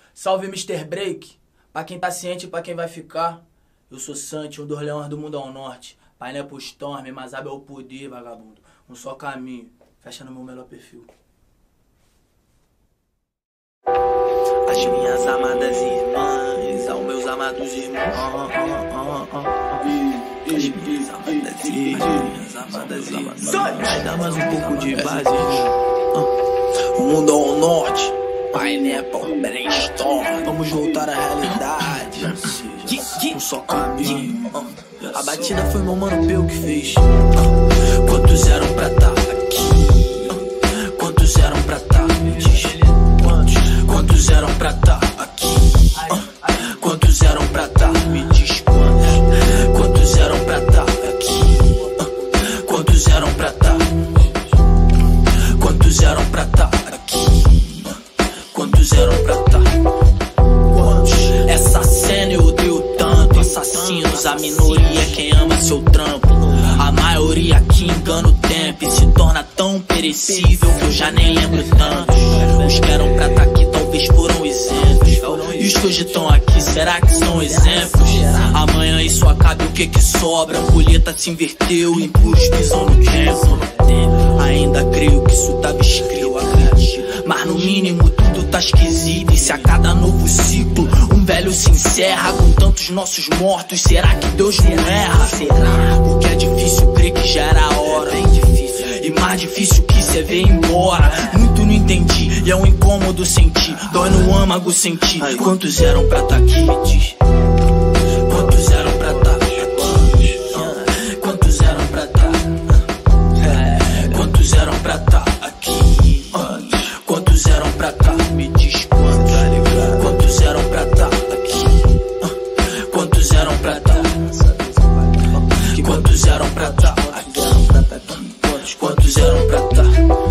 Salve Mr. Break, pra quem tá ciente e pra quem vai ficar. Eu sou Santi, um dos leões do mundo ao norte. Pai não é pro Storm, mas é o poder, vagabundo. Um só caminho, fecha no meu melhor perfil. As minhas amadas irmãs, aos meus amados irmãos. As minhas amadas irmãs. Vai dar mais um pouco de base. O mundo ao norte. Pineapple, brainstorm. Vamos voltar à realidade. Um só caminho. A batida foi meu mano Peu que fez. Quantos eram pra tá aqui? Quantos eram pra tá? Me diz. Quantos eram pra tá aqui? Quantos eram pra tá? Me diz quantos. Quantos eram pra tá aqui? Quantos eram pra tá? Quantos eram pra tá aqui? Quantos eram pra tá? Essa cena eu odeio tanto. Assassinos, a minoria é quem ama seu trampo. A maioria que engana o tempo e se torna tão perecível que eu já nem lembro tanto. Os que eram pra tá aqui talvez foram exemplos. E os que hoje estão aqui, será que são exemplos? Amanhã isso acaba e o que sobra? A colheita se inverteu, impuros pisam no tempo. Ainda creio que isso tava escrito, mas no mínimo tudo tá esquisito. E se a cada novo ciclo um velho se encerra com tantos nossos mortos, será que Deus não erra? Porque é difícil crer que já era a hora, e mais difícil que cê ver embora. Muito não entendi e é um incômodo sentir, dói no âmago sentir. Quantos eram pra tá aqui? Diz. Quantos eram pra tá aqui? Quantos eram pra tá? Quantos eram pra tá aqui? Quantos eram pra tá? Me diz quantos. Quantos eram pra tá aqui? Quantos eram pra tá? Quantos eram pra tá aqui? Quantos eram pra tá?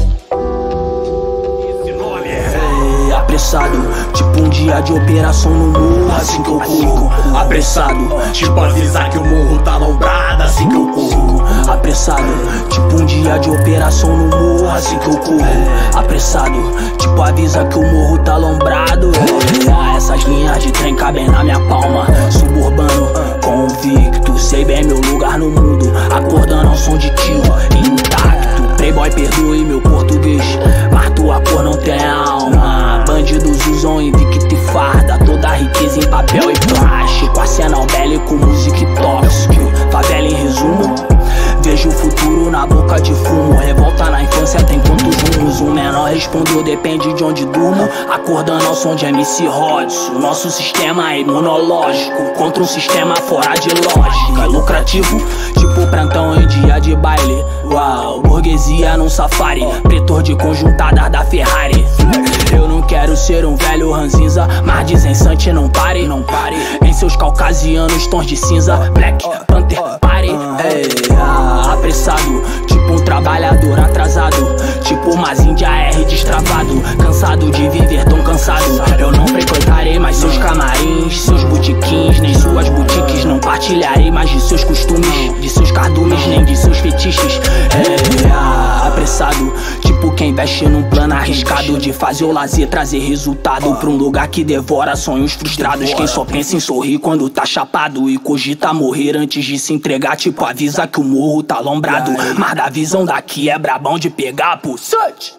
Apressado, tipo um dia de operação no morro, assim que eu corro. Apressado, tipo avisar que o morro tá alombrado, assim que eu corro. Apressado, tipo um dia de operação no morro, assim que eu corro. Apressado, tipo avisa que o morro tá alombrado. Essas linhas de trem cabem na minha palma. Suburbano, convicto, sei bem meu lugar no mundo. Acordando ao som de tiro, intacto. Playboy, perdoe meu português, mas tua cor não tem alma. Bandidos usam invicto e farda, toda a riqueza em papel e plástico. Arsenal bélico, música e tóxico. Favela em resumo, vejo o futuro na boca de fumo. Revolta na infância tem quantos rumos? O menor respondeu, depende de onde durmo. Acordando ao som de MC Rods. O nosso sistema é imunológico contra um sistema fora de lógica. Lucrativo, tipo plantão em dia de baile. Uau, burguesia num safari. Pretor de conjuntadas da Ferrari. Eu não quero ser um velho ranzinza, mas dizem Santi não pare, não pare. Em seus caucasianos tons de cinza, Black Panther pare. Apressado, tipo um trabalhador atrasado, tipo umas Índia R destravado. Cansado de viver tão cansado. Eu não frequentarei mais seus camarins, seus botiquins, nem suas boutiques. Não partilharei mais de seus costumes, de seus cardumes, nem de seus fetiches. Apressado, tipo quem veste num plano arriscado de fazer o lazer trazer resultado pra um lugar que devora sonhos frustrados. Quem só pensa em sorrir quando tá chapado e cogita morrer antes de se entregar, tipo avisa que o morro tá alombrado. Mas da visão daqui é brabão de pegar por Santi.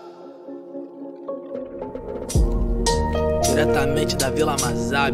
Diretamente da Vila Mazabi.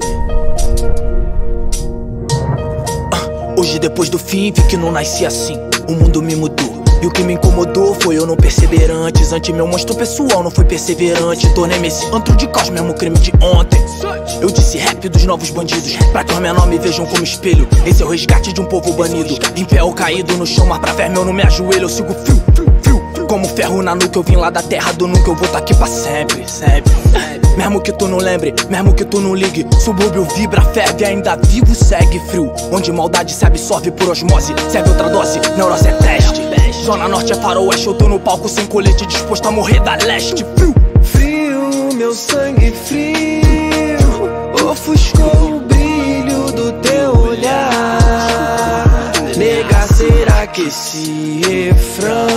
Hoje depois do fim vi que não nasci assim. O mundo me mudou. E o que me incomodou foi eu não perceber antes. Ante meu monstro pessoal não foi perseverante. Tornei-me esse antro de caos, mesmo crime de ontem. Eu disse rap dos novos bandidos, pra que os menores me vejam como espelho. Esse é o resgate de um povo banido. Em pé ou caído no chão, mas pra fé meu não me ajoelho. Eu sigo frio, como ferro na nuca. Eu vim lá da terra do nunca, eu vou tá aqui pra sempre, sempre. Mesmo que tu não lembre, mesmo que tu não ligue, subúrbio vibra, ferve, ainda vivo, segue frio. Onde maldade se absorve por osmose, serve outra dose, neurose é teste. Zona Norte é faroeste, eu tô no palco sem colete, disposto a morrer da leste. Frio, frio, meu sangue frio, ofuscou o brilho do teu olhar. Nega, será que esse refrão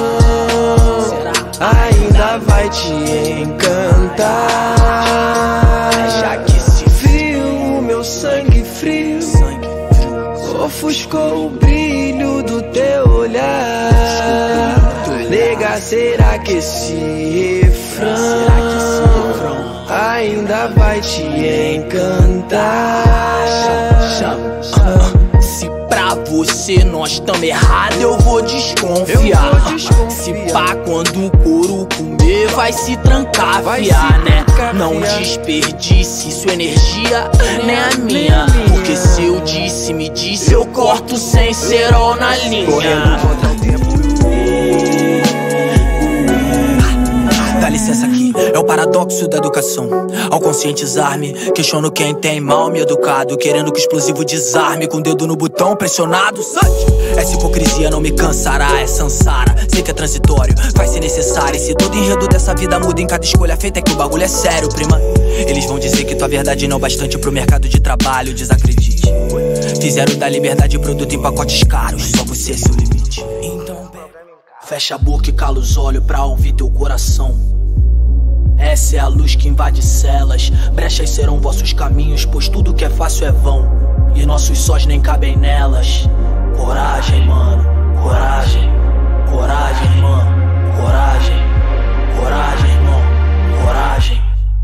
ainda vai te encantar? já que esse ofuscou o brilho do teu olhar. Nega, será que esse refrão ainda vai te encantar? Se pra você nós tamo errado, eu vou desconfiar. Se pá, quando o couro comer, vai se trancar, fiar, né? Não desperdice sua energia, nem a minha. Porque se eu disse, me disse, eu corto sem cerol na linha. Dá licença aqui, é o paradoxo da educação. Ao conscientizar-me, questiono quem tem mal me educado, querendo que o explosivo desarme, com o dedo no botão pressionado. Essa hipocrisia não me cansará, é sansara. Sei que é transitório, vai ser necessário. E se todo enredo dessa vida muda em cada escolha feita, é que o bagulho é sério, prima. Eles vão dizer que tua verdade não é bastante pro mercado de trabalho, desacredite. Fizeram da liberdade produto em pacotes caros, só você é seu limite. Então fecha a boca e cala os olhos pra ouvir teu coração. Essa é a luz que invade celas. Brechas serão vossos caminhos, pois tudo que é fácil é vão, e nossos sós nem cabem nelas. Coragem, mano, coragem. Coragem, mano, coragem. Coragem, irmão, coragem.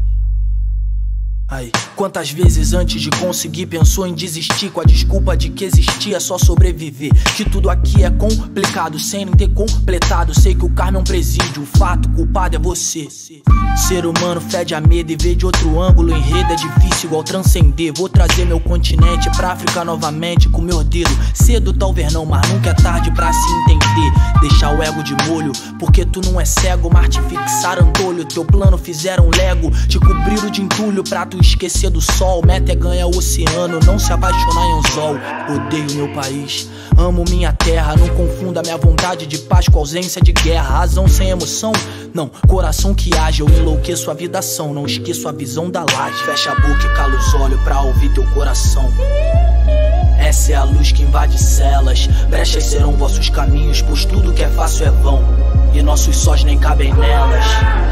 Aí, quantas vezes antes de conseguir pensou em desistir, com a desculpa de que existia só sobreviver, que tudo aqui é complicado sem nem ter completado. Sei que o karma é um presídio, o fato culpado é você. Ser humano fede a medo e ver de outro ângulo o enredo é difícil igual transcender. Vou trazer meu continente pra África novamente com meu dedo. Cedo talvez não, mas nunca é tarde pra se entender. Deixar o ego de molho, porque tu não é cego, mas te fixaram andolho. Teu plano fizeram lego, te cobriram de entulho pra tu esquecer do sol. Meta é ganhar o oceano, não se apaixonar em anzol. Odeio meu país, amo minha terra. Não confunda minha vontade de paz com ausência de guerra. Razão sem emoção, não, coração que age. Eu enlouqueço a vidação, não esqueço a visão da laje. Fecha a boca e cala os olhos pra ouvir teu coração. Essa é a luz que invade celas. Brechas serão vossos caminhos, pois tudo que é fácil é vão, e nossos sós nem cabem nelas.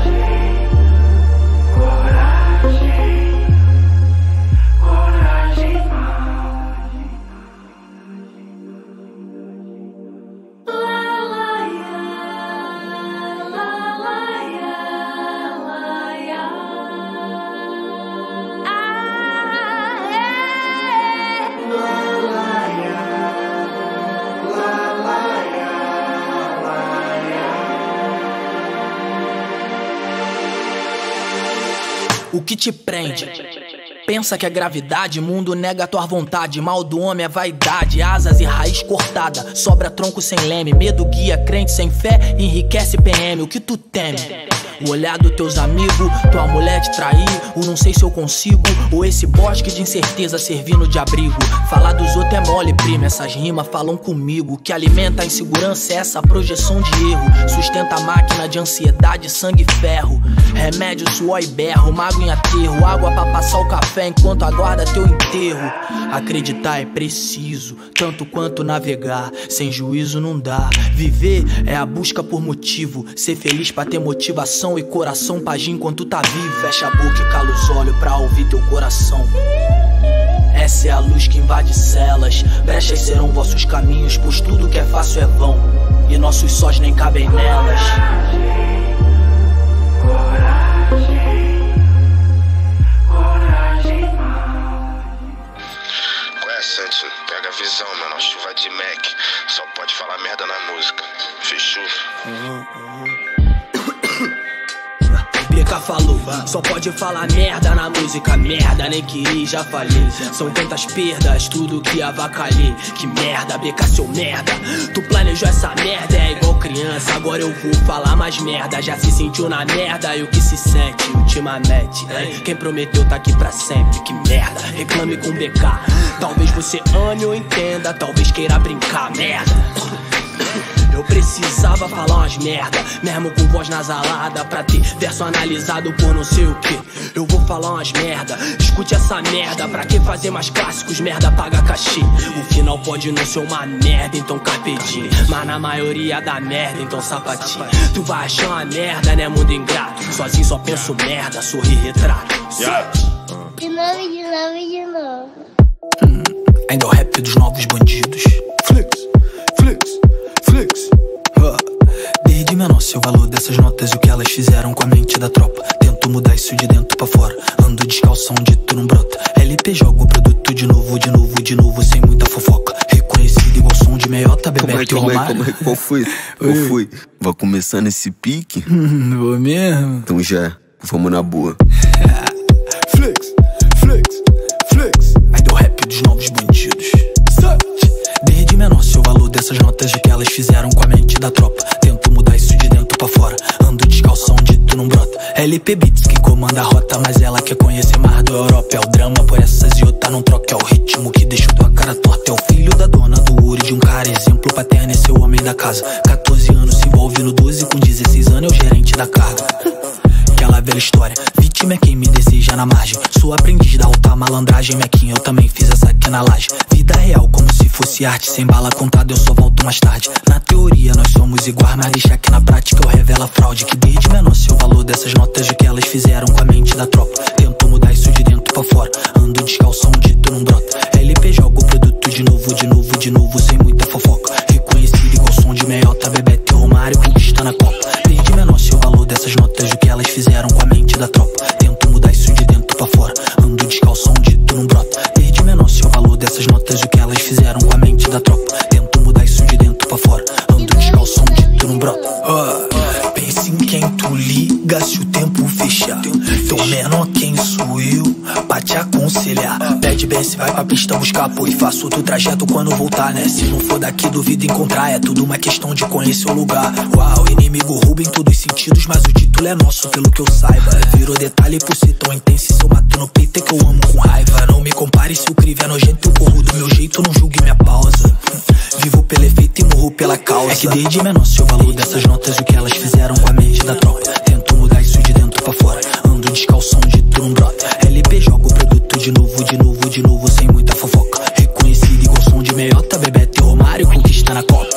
O que te prende? Pensa que é gravidade, mundo nega a tua vontade. Mal do homem é vaidade, asas e raiz cortada. Sobra tronco sem leme, medo guia crente sem fé, enriquece PM. O que tu teme? O olhar dos teus amigos, tua mulher te trair, o não sei se eu consigo, ou esse bosque de incerteza servindo de abrigo. Falar dos outros é mole, prima, essas rimas falam comigo. O que alimenta a insegurança é essa projeção de erro. Sustenta a máquina de ansiedade, sangue e ferro. Remédio, suor e berro, mago em aterro. Água pra passar o café enquanto aguarda teu enterro. Acreditar é preciso, tanto quanto navegar. Sem juízo não dá. Viver é a busca por motivo. Ser feliz pra ter motivação e coração pra agir enquanto tá vivo. Fecha a boca e cala os olhos pra ouvir teu coração. Essa é a luz que invade celas. Brechas serão vossos caminhos, pois tudo que é fácil é vão, e nossos sós nem cabem nelas. Santos, pega a visão, mano. Chuva de Mac, só pode falar merda na música. Fechou? BK falou, só pode falar merda na música. Merda, nem queria, já falei. São tantas perdas, tudo que avacalhei. Que merda, BK, seu merda. Tu planejou essa merda, é igual criança. Agora eu vou falar mais merda. Já se sentiu na merda e o que se sente ultimamente, hein? Quem prometeu tá aqui pra sempre, que merda. Reclame com BK. Talvez você ame ou entenda, talvez queira brincar, merda. Eu precisava falar umas merda, mesmo com voz nasalada, pra ter verso analisado por não sei o que. Eu vou falar umas merda, escute essa merda. Pra que fazer mais clássicos, merda paga cachê. O final pode não ser uma merda, então capetinho, mas na maioria da merda, então sapatinho. Tu vai achar uma merda, né, mundo ingrato. Sozinho só penso merda, sorri retrato. De novo, de novo, de novo. Ainda é o rap dos novos bandidos. sei o valor dessas notas e o que elas fizeram com a mente da tropa. Tento mudar isso de dentro pra fora, ando descalção, dito não brota. LP joga o produto de novo, de novo, de novo, sem muita fofoca. Reconhecido igual som de meiota, Bebeto e Romário. Qual foi? Vai começando esse pique? Vou mesmo? Então já, vamos na boa. Flex, flex, flex. Aí deu rap dos novos bandidos. Desde menor sei o valor dessas notas e o que elas fizeram com a mente da tropa. Tento mudar isso de dentro pra fora, ando descalção, dito não brota. LP Beats que comanda a rota, mas ela quer conhecer mais do Europa. É o drama por essas e outra não troca. É o ritmo que deixa tua cara torta. É o filho da dona do ouro de um cara, exemplo paterno, esse é o homem da casa. 14 anos se envolve no 12, com 16 anos é o gerente da carga. Aquela velha história, vítima é quem me deseja na margem. Sou aprendiz da alta malandragem, Mequinha, eu também fiz essa aqui na laje. Vida real como se fosse arte, sem bala contada eu só volto mais tarde. Na teoria nós somos iguais, mas deixa que na prática eu revelo a fraude. Que desde menor sei o valor dessas notas e o que elas fizeram com a mente da tropa. Tento mudar isso de dentro pra fora, ando descalção, dito não brota. LP joga o produto de novo, de novo, de novo, sem muita fofoca. Reconhecido igual som de meiota, Bebeto e Romário, conquistando a Copa. Desde menor sei o valor dessas notas e o que elas fizeram com a mente da tropa. Tento mudar isso de dentro pra fora, ando descalção, dito não brota. Desde menor sei o valor dessas notas e o que elas fizeram com a mente da tropa. Tento mudar isso de dentro pra fora, ando descalção, dito não brota. Pense em quem tu liga se o tempo fechar. Teu menor quem sou eu pra te aconselhar. Pede bem se vai pra pista buscar apoio e faço outro trajeto quando voltar, né? Se não for daqui duvido encontrar, é tudo uma questão de conhecer o lugar. Uau, inimigo rouba em todos os sentidos, mas o título é nosso pelo que eu saiba. Virou detalhe por ser tão intenso, se eu mato no peito é que eu amo com raiva. Não me compare se o crivo é nojento, eu corro do meu jeito, não julgue minha pausa. Vivo pelo efeito e morro pela causa. É que desde menor sei o valor dessas notas e o que elas fizeram com a mente da tropa. Tento mudar isso de dentro pra fora, ando descalção, dito não brota. LP joga o produto de novo, de novo, de novo, sem muita fofoca. Reconhecido igual som de meiota, Bebeto e Romário, conquistando a Copa.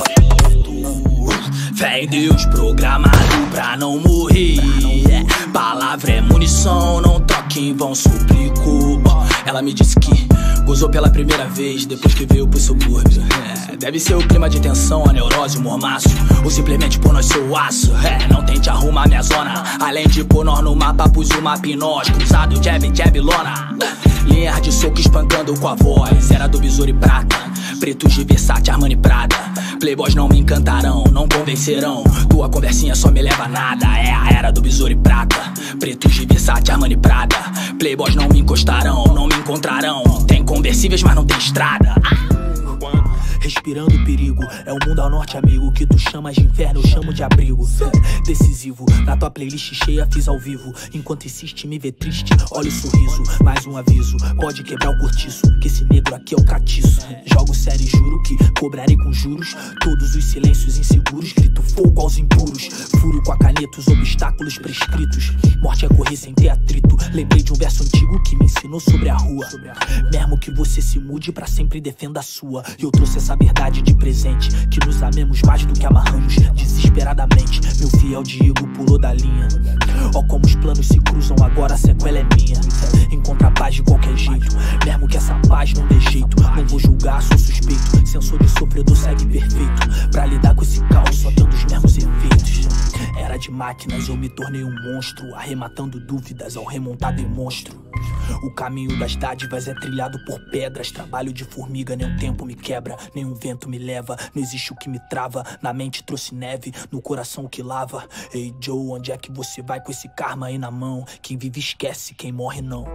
Fé em Deus programado pra não morrer. Palavra é munição, não toque em vão, suplico. Ela me disse que gozou pela primeira vez depois que veio pro subúrbio. Deve ser o clima de tensão, a neurose, o mormaço, ou simplesmente por nós ser o aço. Não tente arrumar minha zona, além de pôr nós no mapa, pus o mapa em nós. Cruzado, jab, lona. Linha de soco espancando com a voz. Era do Besouro e Prata, pretos de Versace, Armani Prada. Playboys não me encantarão, não convencerão. Tua conversinha só me leva a nada. É a era do Besouro e Prata, pretos de Versace, Armani Prada. Playboys não me encostarão, não me encontrarão. Tem conversíveis, mas não tem estrada. Respirando perigo, é o mundo ao norte, amigo. Que tu chamas de inferno, eu chamo de abrigo. Decisivo, na tua playlist cheia fiz ao vivo. Enquanto insiste me vê triste, olha o sorriso. Mais um aviso, pode quebrar o cortiço, que esse negro aqui é o catiço. Jogo sério e juro que cobrarei com juros todos os silêncios inseguros. Grito fogo aos impuros, furo com a caneta os obstáculos prescritos. Morte é correr sem ter atrito. Lembrei de um verso antigo que me ensinou sobre a rua. Mesmo que você se mude, pra sempre defenda a sua. E eu trouxe essa verdade de presente, que nos amemos mais do que amarramos desesperadamente. Meu fiel Diego pulou da linha. Ó como os planos se cruzam, agora a sequela é minha. Encontra a paz de qualquer jeito, mesmo que essa paz não dê jeito. Não vou julgar, sou suspeito. Sensor de sofredor segue perfeito. Pra lidar com esse caos, só dando os mesmos efeitos. Era de máquinas, eu me tornei um monstro, arrematando dúvidas ao remontar demonstro. O caminho das dádivas é trilhado por pedras. Trabalho de formiga, nem um tempo me quebra, nem um vento me leva. Não existe o que me trava, na mente trouxe neve, no coração o que lava. Ei Joe, onde é que você vai com esse karma aí na mão? Quem vive esquece, quem morre não.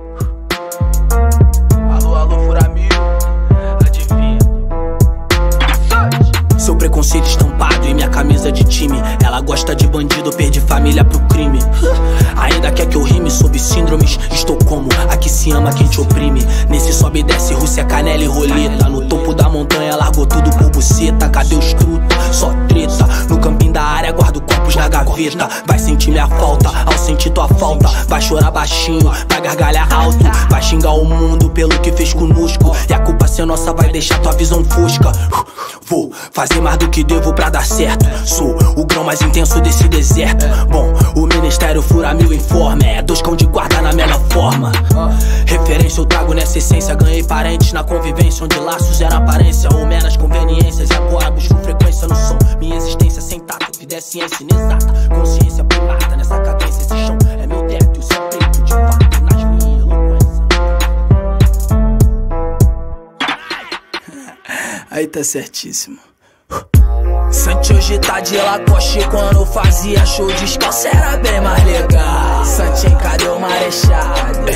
Alô, Furamil, adivinha? Seu preconceito estampado em minha camisa de time. Ela gosta de bandido, perdi família pro crime. Ainda quer que eu rime sobre síndromes. Estou como a que se ama quem te oprime. Nesse sobe e desce, Rússia, canela e roleta. No topo da montanha largou tudo por buceta. Cadê os truta? Só treta. No campinho da área guardo copos na gaveta. Vai sentir minha falta, ao sentir tua falta. Vai chorar baixinho, vai gargalhar alto. Vai xingar o mundo pelo que fez conosco. E a culpa ser nossa vai deixar tua visão fosca. Vou fazer mais do que devo pra dar certo. Sou o grão mais intenso desse deserto. Bom, o Ministério Furamil informa. É 2 cão de guarda na melhor forma. referência eu trago nessa essência. Ganhei parentes na convivência, onde laços eram aparência ou meras conveniências. E agora busco frequência no som. Minha existência sem tato, vida é ciência inexata. Consciência primata nessa cadência, esse chão é meu teto e o céu preto de fato nas minhas eloquências. Aí tá certíssimo. Santi hoje tá de Lacoste, quando fazia show descalço era bem mais legal. Santinho, cadê o marechal?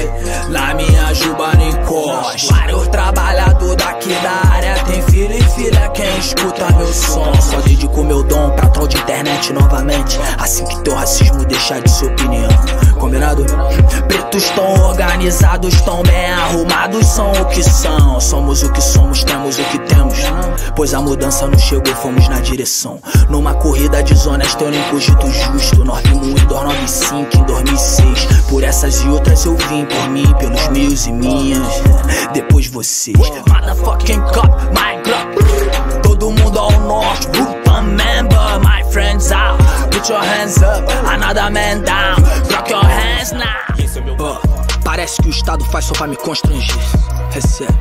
Na minha juba nem encosta. Vários trabalhadores daqui da área tem filho e filha, quem escuta meu som. Só dedico meu dom pra troll de internet novamente, assim que teu racismo deixar de ser opinião. Combinado? Pretos tão organizados, tão bem arrumados, são o que são. Somos o que somos, temos o que temos, pois a mudança não chegou, fomos na direção. Numa corrida desonesta eu nem cogito justo. Nós vimos em 2005, em 2006. Por essas e outras eu vim, por mim, pelos meus e minhas. Depois vocês. Motherfucking cop, my grub. Todo mundo ao norte, remember my friends out. Put your hands up, another man down. Rock your hands now. Parece que o Estado faz só pra me constranger. É sério.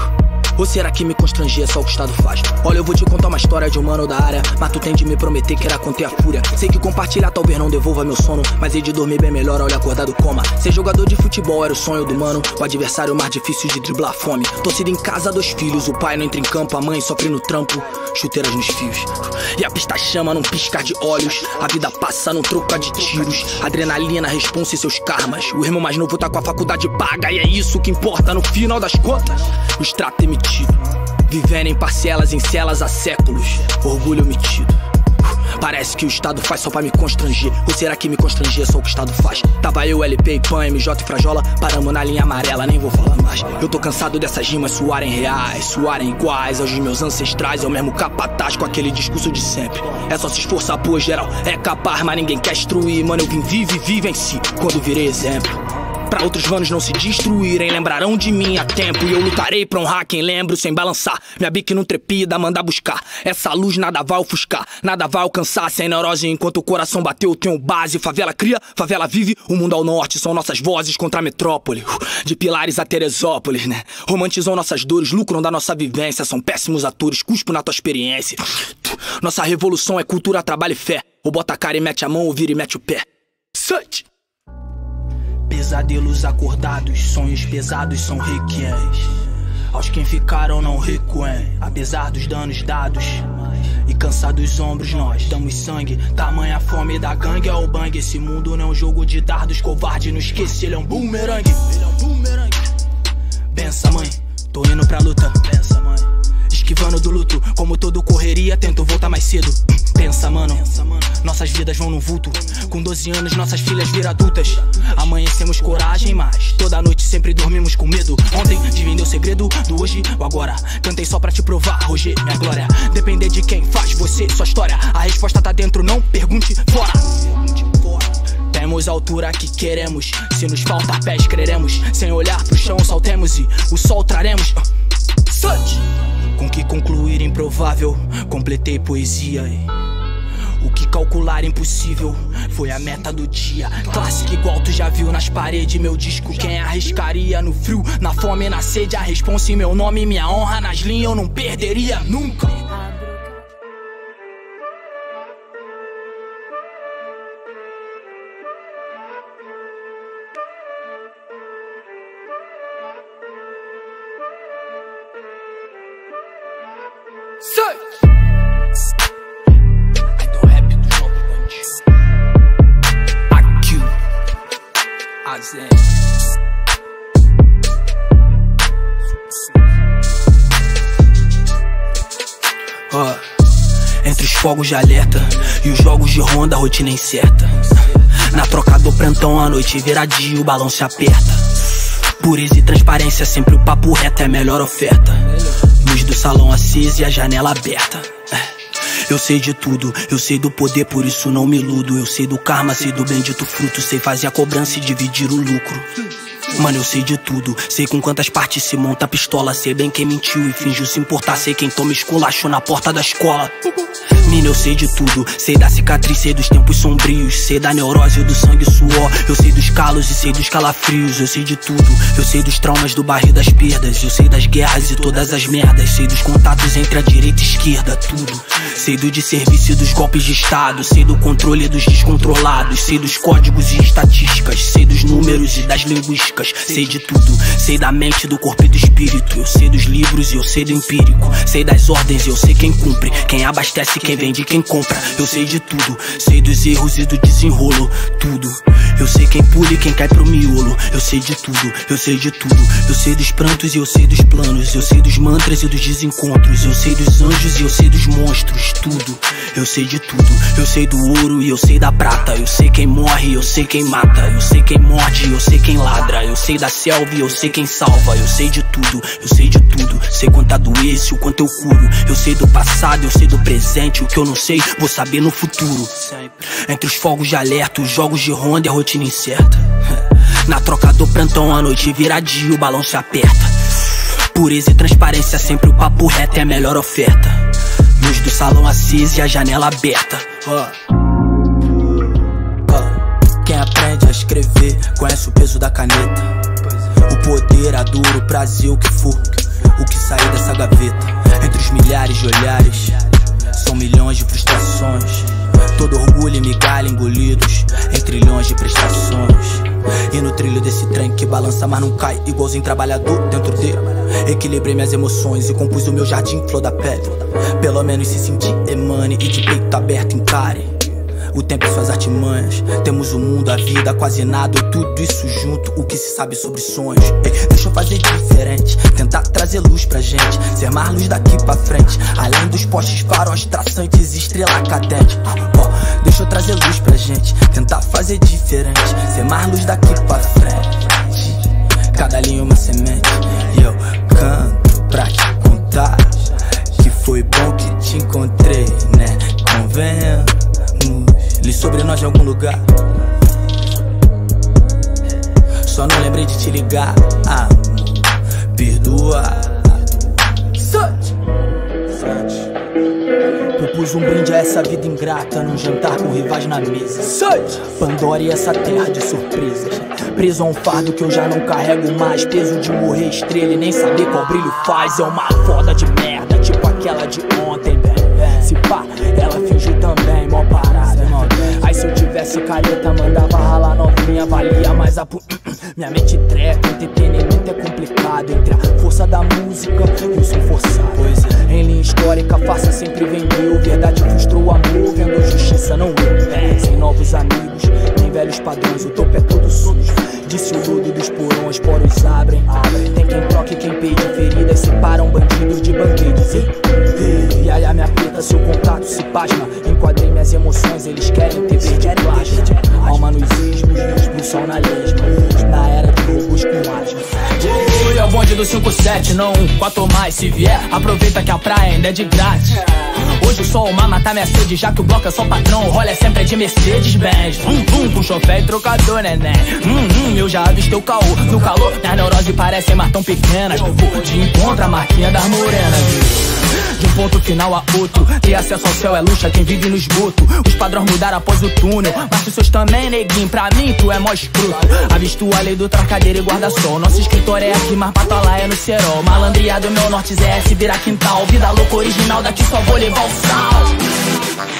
Ou será que me constranger é só o que o Estado faz? Olha, eu vou te contar uma história de um mano da área, mas tu tem de me prometer que irá conter a fúria. Sei que compartilhar talvez não devolva meu sono, mas hei de dormir bem melhor ao acordar do coma. Ser jogador de futebol era o sonho do mano, o adversário mais difícil de driblar a fome. Torcida em casa, 2 filhos, o pai não entra em campo, a mãe sofre no trampo, chuteiras nos fios. E a pista chama num piscar de olhos, a vida passa num troca de tiros. Adrenalina, responsa e seus karmas. O irmão mais novo tá com a faculdade paga, e é isso que importa no final das contas. O extrato emitido, vivendo em parcelas, em celas há séculos, orgulho omitido. Parece que o Estado faz só pra me constranger, ou será que me constranger é só o que o Estado faz? Tava eu, LP, e Pan, MJ e Frajola, paramos na linha amarela, nem vou falar mais. Eu tô cansado dessas rimas suarem reais, suarem iguais aos meus ancestrais. É o mesmo capataz com aquele discurso de sempre. É só se esforçar, pô, geral, é capaz, mas ninguém quer instruir. Mano, eu vim vivenci, quando virei exemplo. Pra outros manos não se destruírem, lembrarão de mim a tempo. E eu lutarei pra honrar quem lembro sem balançar. Minha bique não trepida, manda buscar. Essa luz nada vai ofuscar, nada vai alcançar. Sem neurose enquanto o coração bateu, tenho base. Favela cria, favela vive, o mundo ao norte. São nossas vozes contra a metrópole, de Pilares a Teresópolis, né? Romantizam nossas dores, lucram da nossa vivência. São péssimos atores, cuspo na tua experiência. Nossa revolução é cultura, trabalho e fé. Ou bota a cara e mete a mão, ou vira e mete o pé. Sante! Pesadelos acordados, sonhos pesados são requieres. Aos quem ficaram não recuem, apesar dos danos dados. E cansados os ombros nós damos sangue. Tamanha fome da gangue é o bang. Esse mundo não é um jogo de dardos, covarde não esquece, ele é um boomerang. Pensa mãe, tô indo pra luta. Pensa mãe, esquivando do luto, como todo correria, tento voltar mais cedo. Pensa mano, nossas vidas vão no vulto. Com 12 anos nossas filhas viram adultas. Amanhecemos coragem, mas toda noite sempre dormimos com medo. Ontem divindei o segredo do hoje ou agora. Cantei só pra te provar, hoje minha glória. Depender de quem faz você, sua história. A resposta tá dentro, não pergunte fora. Temos a altura que queremos, se nos falta pés creremos. Sem olhar pro chão saltemos e o sol traremos. Com que concluir improvável, completei poesia e o que calcular impossível foi a meta do dia. Clássico igual tu já viu nas paredes. Meu disco quem arriscaria no frio, na fome e na sede. A responsa em meu nome, minha honra nas linhas eu não perderia nunca. Entre os fogos de alerta e os jogos de ronda, a rotina é incerta. Na troca do plantão, a noite vira dia, o balão se aperta. Pureza e transparência, sempre o papo reto é a melhor oferta. Luz do salão acesa e a janela aberta. Eu sei de tudo, eu sei do poder, por isso não me iludo. Eu sei do karma, sei do bendito fruto. Sei fazer a cobrança e dividir o lucro. Mano, eu sei de tudo, sei com quantas partes se monta a pistola. Sei bem quem mentiu e fingiu se importar. Sei quem toma esculacho na porta da escola. Mina, eu sei de tudo, sei da cicatriz, sei dos tempos sombrios. Sei da neurose, do sangue e suor. Eu sei dos calos e sei dos calafrios. Eu sei de tudo, eu sei dos traumas do barril das perdas. Eu sei das guerras e todas as merdas. Sei dos contatos entre a direita e a esquerda, tudo. Sei do desserviço e dos golpes de estado. Sei do controle dos descontrolados. Sei dos códigos e estatísticas. Sei dos números e das linguísticas. Sei de tudo, sei da mente, do corpo e do espírito. Eu sei dos livros e eu sei do empírico. Sei das ordens e eu sei quem cumpre, quem abastece, quem vende, quem compra. Eu sei de tudo, sei dos erros e do desenrolo, tudo. Eu sei quem pula e quem cai pro miolo. Eu sei de tudo, eu sei de tudo. Eu sei dos prantos e eu sei dos planos. Eu sei dos mantras e dos desencontros. Eu sei dos anjos e eu sei dos monstros, tudo. Eu sei de tudo, eu sei do ouro e eu sei da prata. Eu sei quem morre e eu sei quem mata. Eu sei quem morde e eu sei quem ladra. Eu sei da selva e eu sei quem salva. Eu sei de tudo, eu sei de tudo. Sei quanto adoece, o quanto eu curo. Eu sei do passado, eu sei do presente. O que eu não sei, vou saber no futuro. Entre os fogos de alerta, os jogos de ronda e a rotina incerta. Na troca do plantão, a noite vira dia, o balão se aperta. Pureza e transparência, sempre o papo reto é a melhor oferta. Luz do salão acesa e a janela aberta. Quem aprende a escrever conhece o peso da caneta. O poder, a dor, o prazer, o que for, o que sair dessa gaveta. Entre os milhares de olhares, são milhões de frustrações. Todo orgulho e migalha engolidos em trilhões de prestações. E no trilho desse trem que balança mas não cai, igualzinho trabalhador dentro dele. Equilibrei minhas emoções e compus o meu jardim flor da pele. Pelo menos se sentir emane e de peito aberto encare o tempo e suas artimanhas. Temos o mundo, a vida, quase nada, ou tudo isso junto, o que se sabe sobre sonhos. Ei, deixa eu fazer diferente, tentar trazer luz pra gente, ser mais luz daqui pra frente. Além dos postes, faróis traçantes, estrela cadente. Deixa eu trazer luz pra gente, tentar fazer diferente, ser mais luz daqui pra frente. Cada linha uma semente, e eu canto pra te contar que foi bom que te encontrei, né? Convenhamos, li sobre nós em algum lugar. Só não lembrei de te ligar. Perdoa. Propus um brinde a essa vida ingrata, num jantar com rivais na mesa. Pandora e essa terra de surpresas. Preso a um fardo que eu já não carrego mais. Peso de morrer estrela e nem saber qual brilho faz. É uma foda de merda, tipo aquela de ontem, velho. Se pá, ela fingiu também, mó parada, mó. Aí se eu tivesse careta, mandava ralar novinha, valia mais a minha mente treca, entretenimento é complicado. Entre a força da música e o som forçado. Pois é. Em linha histórica, farsa sempre vendeu. Verdade frustrou o amor, vendo justiça não eu. Sem novos amigos, nem velhos padrões, o topo é todo sujo. Disse o lodo dos porões, poros abrem. Tem quem troca e quem peide, feridas separam bandidos de bandidos. E aí a minha preta, seu contato se pasma. Enquadrei minhas emoções, eles querem ter verde plasma. Alma nos ismos, no sol na lesma. Na era de robôs com asma. É o bonde do 57, não 4 ou mais. Se vier, aproveita que a praia ainda é de grátis. Hoje o sol vai matar minha sede, já que o bloco é só patrão. O rolê sempre é de Mercedes-Benz. Com chofé e trocador, neném. Eu já avistei o caô. No calor, nas neuroses parecem mar tão pequenas. De encontro a marquinha das morenas. De um ponto final a outro, ter acesso ao céu é luxo a quem vive no esgoto. Os padrões mudaram após o túnel, mas os seus também, neguinho. Pra mim tu é mó escroto. Avisto a lei do trancadeiro e guarda-sol. Nosso escritor é aqui, mas pra lá é no cerol. Malandreado, meu norte ZS vira quintal. Vida louca original, daqui só vou levar o sal.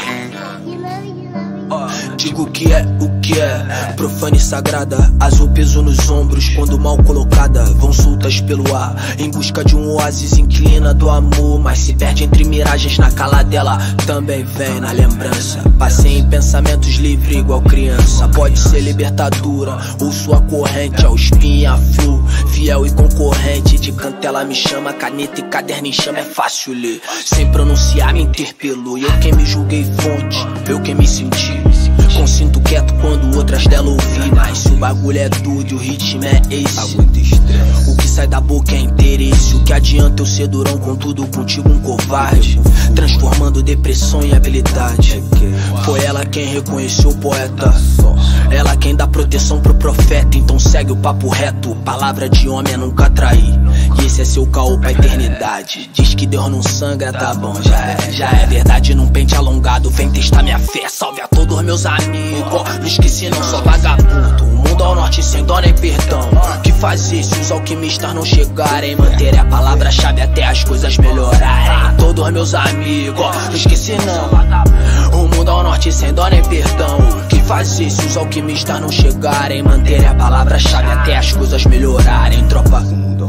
Digo que é o que é, profana e sagrada. Azul peso nos ombros, quando mal colocada. Vão soltas pelo ar, em busca de um oásis inclina do amor. Mas se perde entre miragens na cala dela, também vem na lembrança. Passei em pensamentos livre igual criança. Pode ser libertadora ou sua corrente. Ao espinha flu, fiel e concorrente. De canto ela me chama, caneta e caderno em chama. É fácil ler, sem pronunciar me interpelou. E eu quem me julguei fonte, eu quem me senti consinto quieto quando outras dela ouvi. Mas se o bagulho é doido, o ritmo é esse. O que sai da boca é interesse. O que adianta eu ser durão, contudo contigo um covarde, transformando depressão em habilidade. Foi ela quem reconheceu o poeta, ela quem dá proteção pro profeta. Então segue o papo reto, palavra de homem é nunca trair. E esse é seu caô pra eternidade. Diz que Deus não sangra, tá bom, já é verdade num pente alongado. Vem testar minha fé, salve a todos meus amigos. Não esqueci, não sou vagabundo. O mundo ao norte sem dó nem perdão. O que fazer se os alquimistas não chegarem? Manter a palavra-chave até as coisas melhorarem. Todos meus amigos, não esqueci não. O mundo ao norte sem dó nem perdão. O que fazer se os alquimistas não chegarem? Manter a palavra-chave até as coisas melhorarem. Tropa.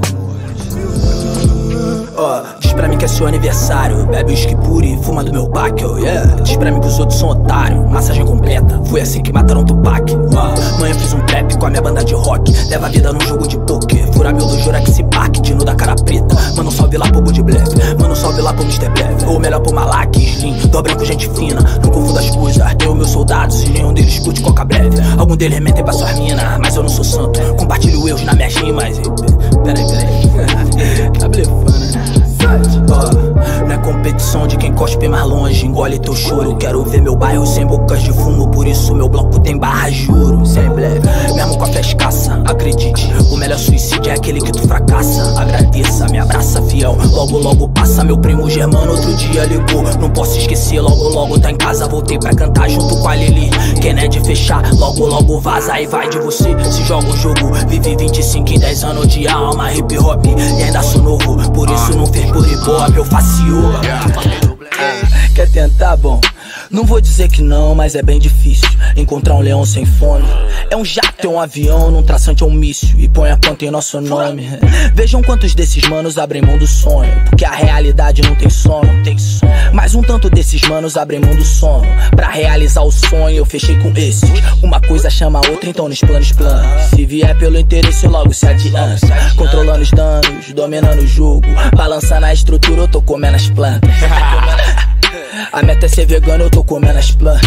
Diz pra mim que é seu aniversário, bebe whisky puro e fuma do meu baque, oh yeah. Diz pra mim que os outros são otários, massagem completa, foi assim que mataram Tupac. Manhã fiz um trap com a minha banda de rock, leva a vida num jogo de poker, fura meu do Jurassic Park, Dino da cara preta. Manda um salve lá pro Bud Black, manda um salve lá pro Mr. Black, ou melhor pro Malak, Slim, dobra com gente fina, não confunda as coisas. Tenho meus soldados e nenhum deles curte coca breve. Algum deles mentem pra suas minas, mas eu não sou santo, compartilho erros nas minhas rimas. Peraí, tá blefando, né? Não é competição de quem cospe mais longe, engole teu choro. Quero ver meu bairro sem bocas de fumo, por isso meu bloco tem barra, juro. Sem blefe, mesmo com a fé escassa, acredite, o melhor suicídio é aquele que tu fracassa. Agradeça, me abraça fiel, logo logo passa. Meu primo Germano outro dia ligou, não posso esquecer, logo logo tá em casa. Voltei pra cantar junto com a Lili, quem é de fechar, logo logo vaza. E vai de você, se joga o jogo. Vivi 25 em 10 anos de alma, hip hop, e ainda sou novo, por isso não fez por ibope, eu faço yoga. Quer tentar? Bom, não vou dizer que não, mas é bem difícil encontrar um leão sem fome. É um jato, é um avião, num traçante é um míssil, e põe a ponta em nosso nome. Vejam quantos desses manos abrem mão do sonho, porque a realidade não tem sono. Mas um tanto desses manos abrem mão do sono pra realizar o sonho. Eu fechei com esses, uma coisa chama a outra, então nos planos. Se vier pelo interesse logo se adianta, controlando os danos, dominando o jogo, balançando a estrutura, eu tô comendo as plantas. A meta é ser vegano, eu tô comendo as plantas.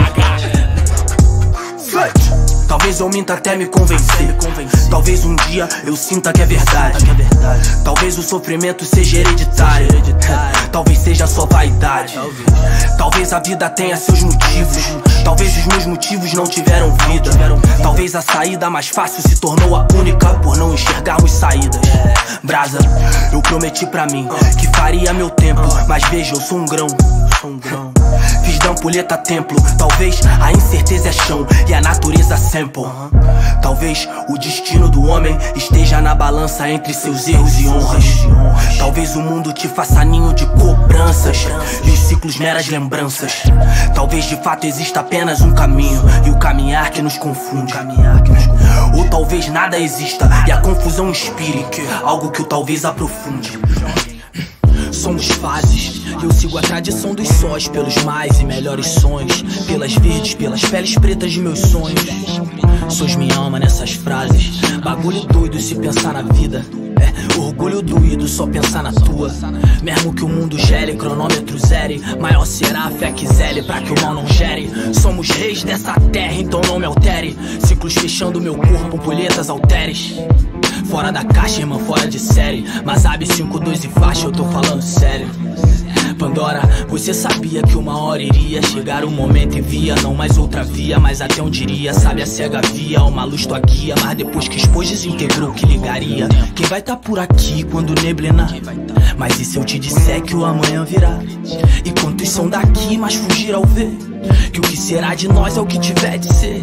Talvez eu minta até me convencer. Talvez um dia eu sinta que é verdade. Talvez o sofrimento seja hereditário. Talvez seja só vaidade. Talvez a vida tenha seus motivos. Talvez os meus motivos não tiveram vida. Talvez a saída mais fácil se tornou a única por não enxergarmos saídas. Brasa, eu prometi pra mim que faria meu tempo, mas veja, eu sou um grão. Fiz da ampulheta templo. Talvez a incerteza é chão e a natureza sample. Talvez o destino do homem esteja na balança entre seus erros e honras. Talvez o mundo te faça ninho de cobranças e os ciclos meras lembranças. Talvez de fato exista apenas um caminho e o caminhar que nos confunde. Ou talvez nada exista e a confusão inspire algo que o talvez aprofunde. Somos fases, e eu sigo a tradição dos sós, pelos mais e melhores sonhos, pelas verdes, pelas peles pretas de meus sonhos. Sois minha alma nessas frases, bagulho doido se pensar na vida. Orgulho doído só pensar na tua. Mesmo que o mundo gere, cronômetro zere, maior será a fé que zele pra que o mal não gere. Somos reis dessa terra, então não me altere. Ciclos fechando meu corpo, ampulhetas alteres. Fora da caixa, irmã, fora de série. Mas abre 5-2 e faixa, eu tô falando sério. Pandora, você sabia que uma hora iria chegar o momento e via não mais outra via, mas até onde iria, sabe a cega via, uma luz tua guia, mas depois que expôs desintegrou que ligaria. Quem vai tá por aqui quando neblinar? Mas e se eu te disser que o amanhã virá? E quantos são daqui, mas fugir ao ver que o que será de nós é o que tiver de ser.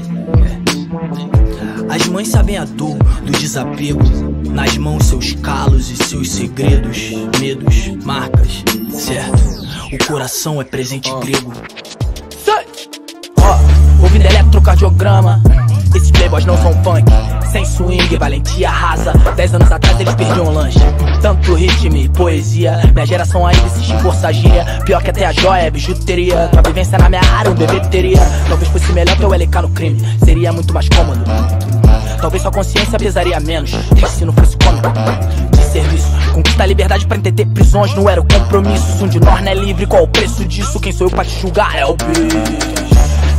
As mães sabem a dor do desapego, nas mãos seus calos e seus segredos, medos, marcas, certo? O coração é presente grego. Ouvindo eletrocardiograma, esses playboys não são funk. Sem swing, valentia rasa. 10 anos atrás eles perdiam lanche. Tanto ritmo e poesia, minha geração ainda insiste em força gíria. Pior que até a joia é bijuteria. Tua vivência na minha área um bebê teria. Talvez fosse melhor teu LK no crime, seria muito mais cômodo. Talvez sua consciência pesaria menos, se não fosse cômico. De serviço, conquista a liberdade pra entender prisões, não era o compromisso. Se um de nós não é livre, qual o preço disso? Quem sou eu pra te julgar? É o bicho.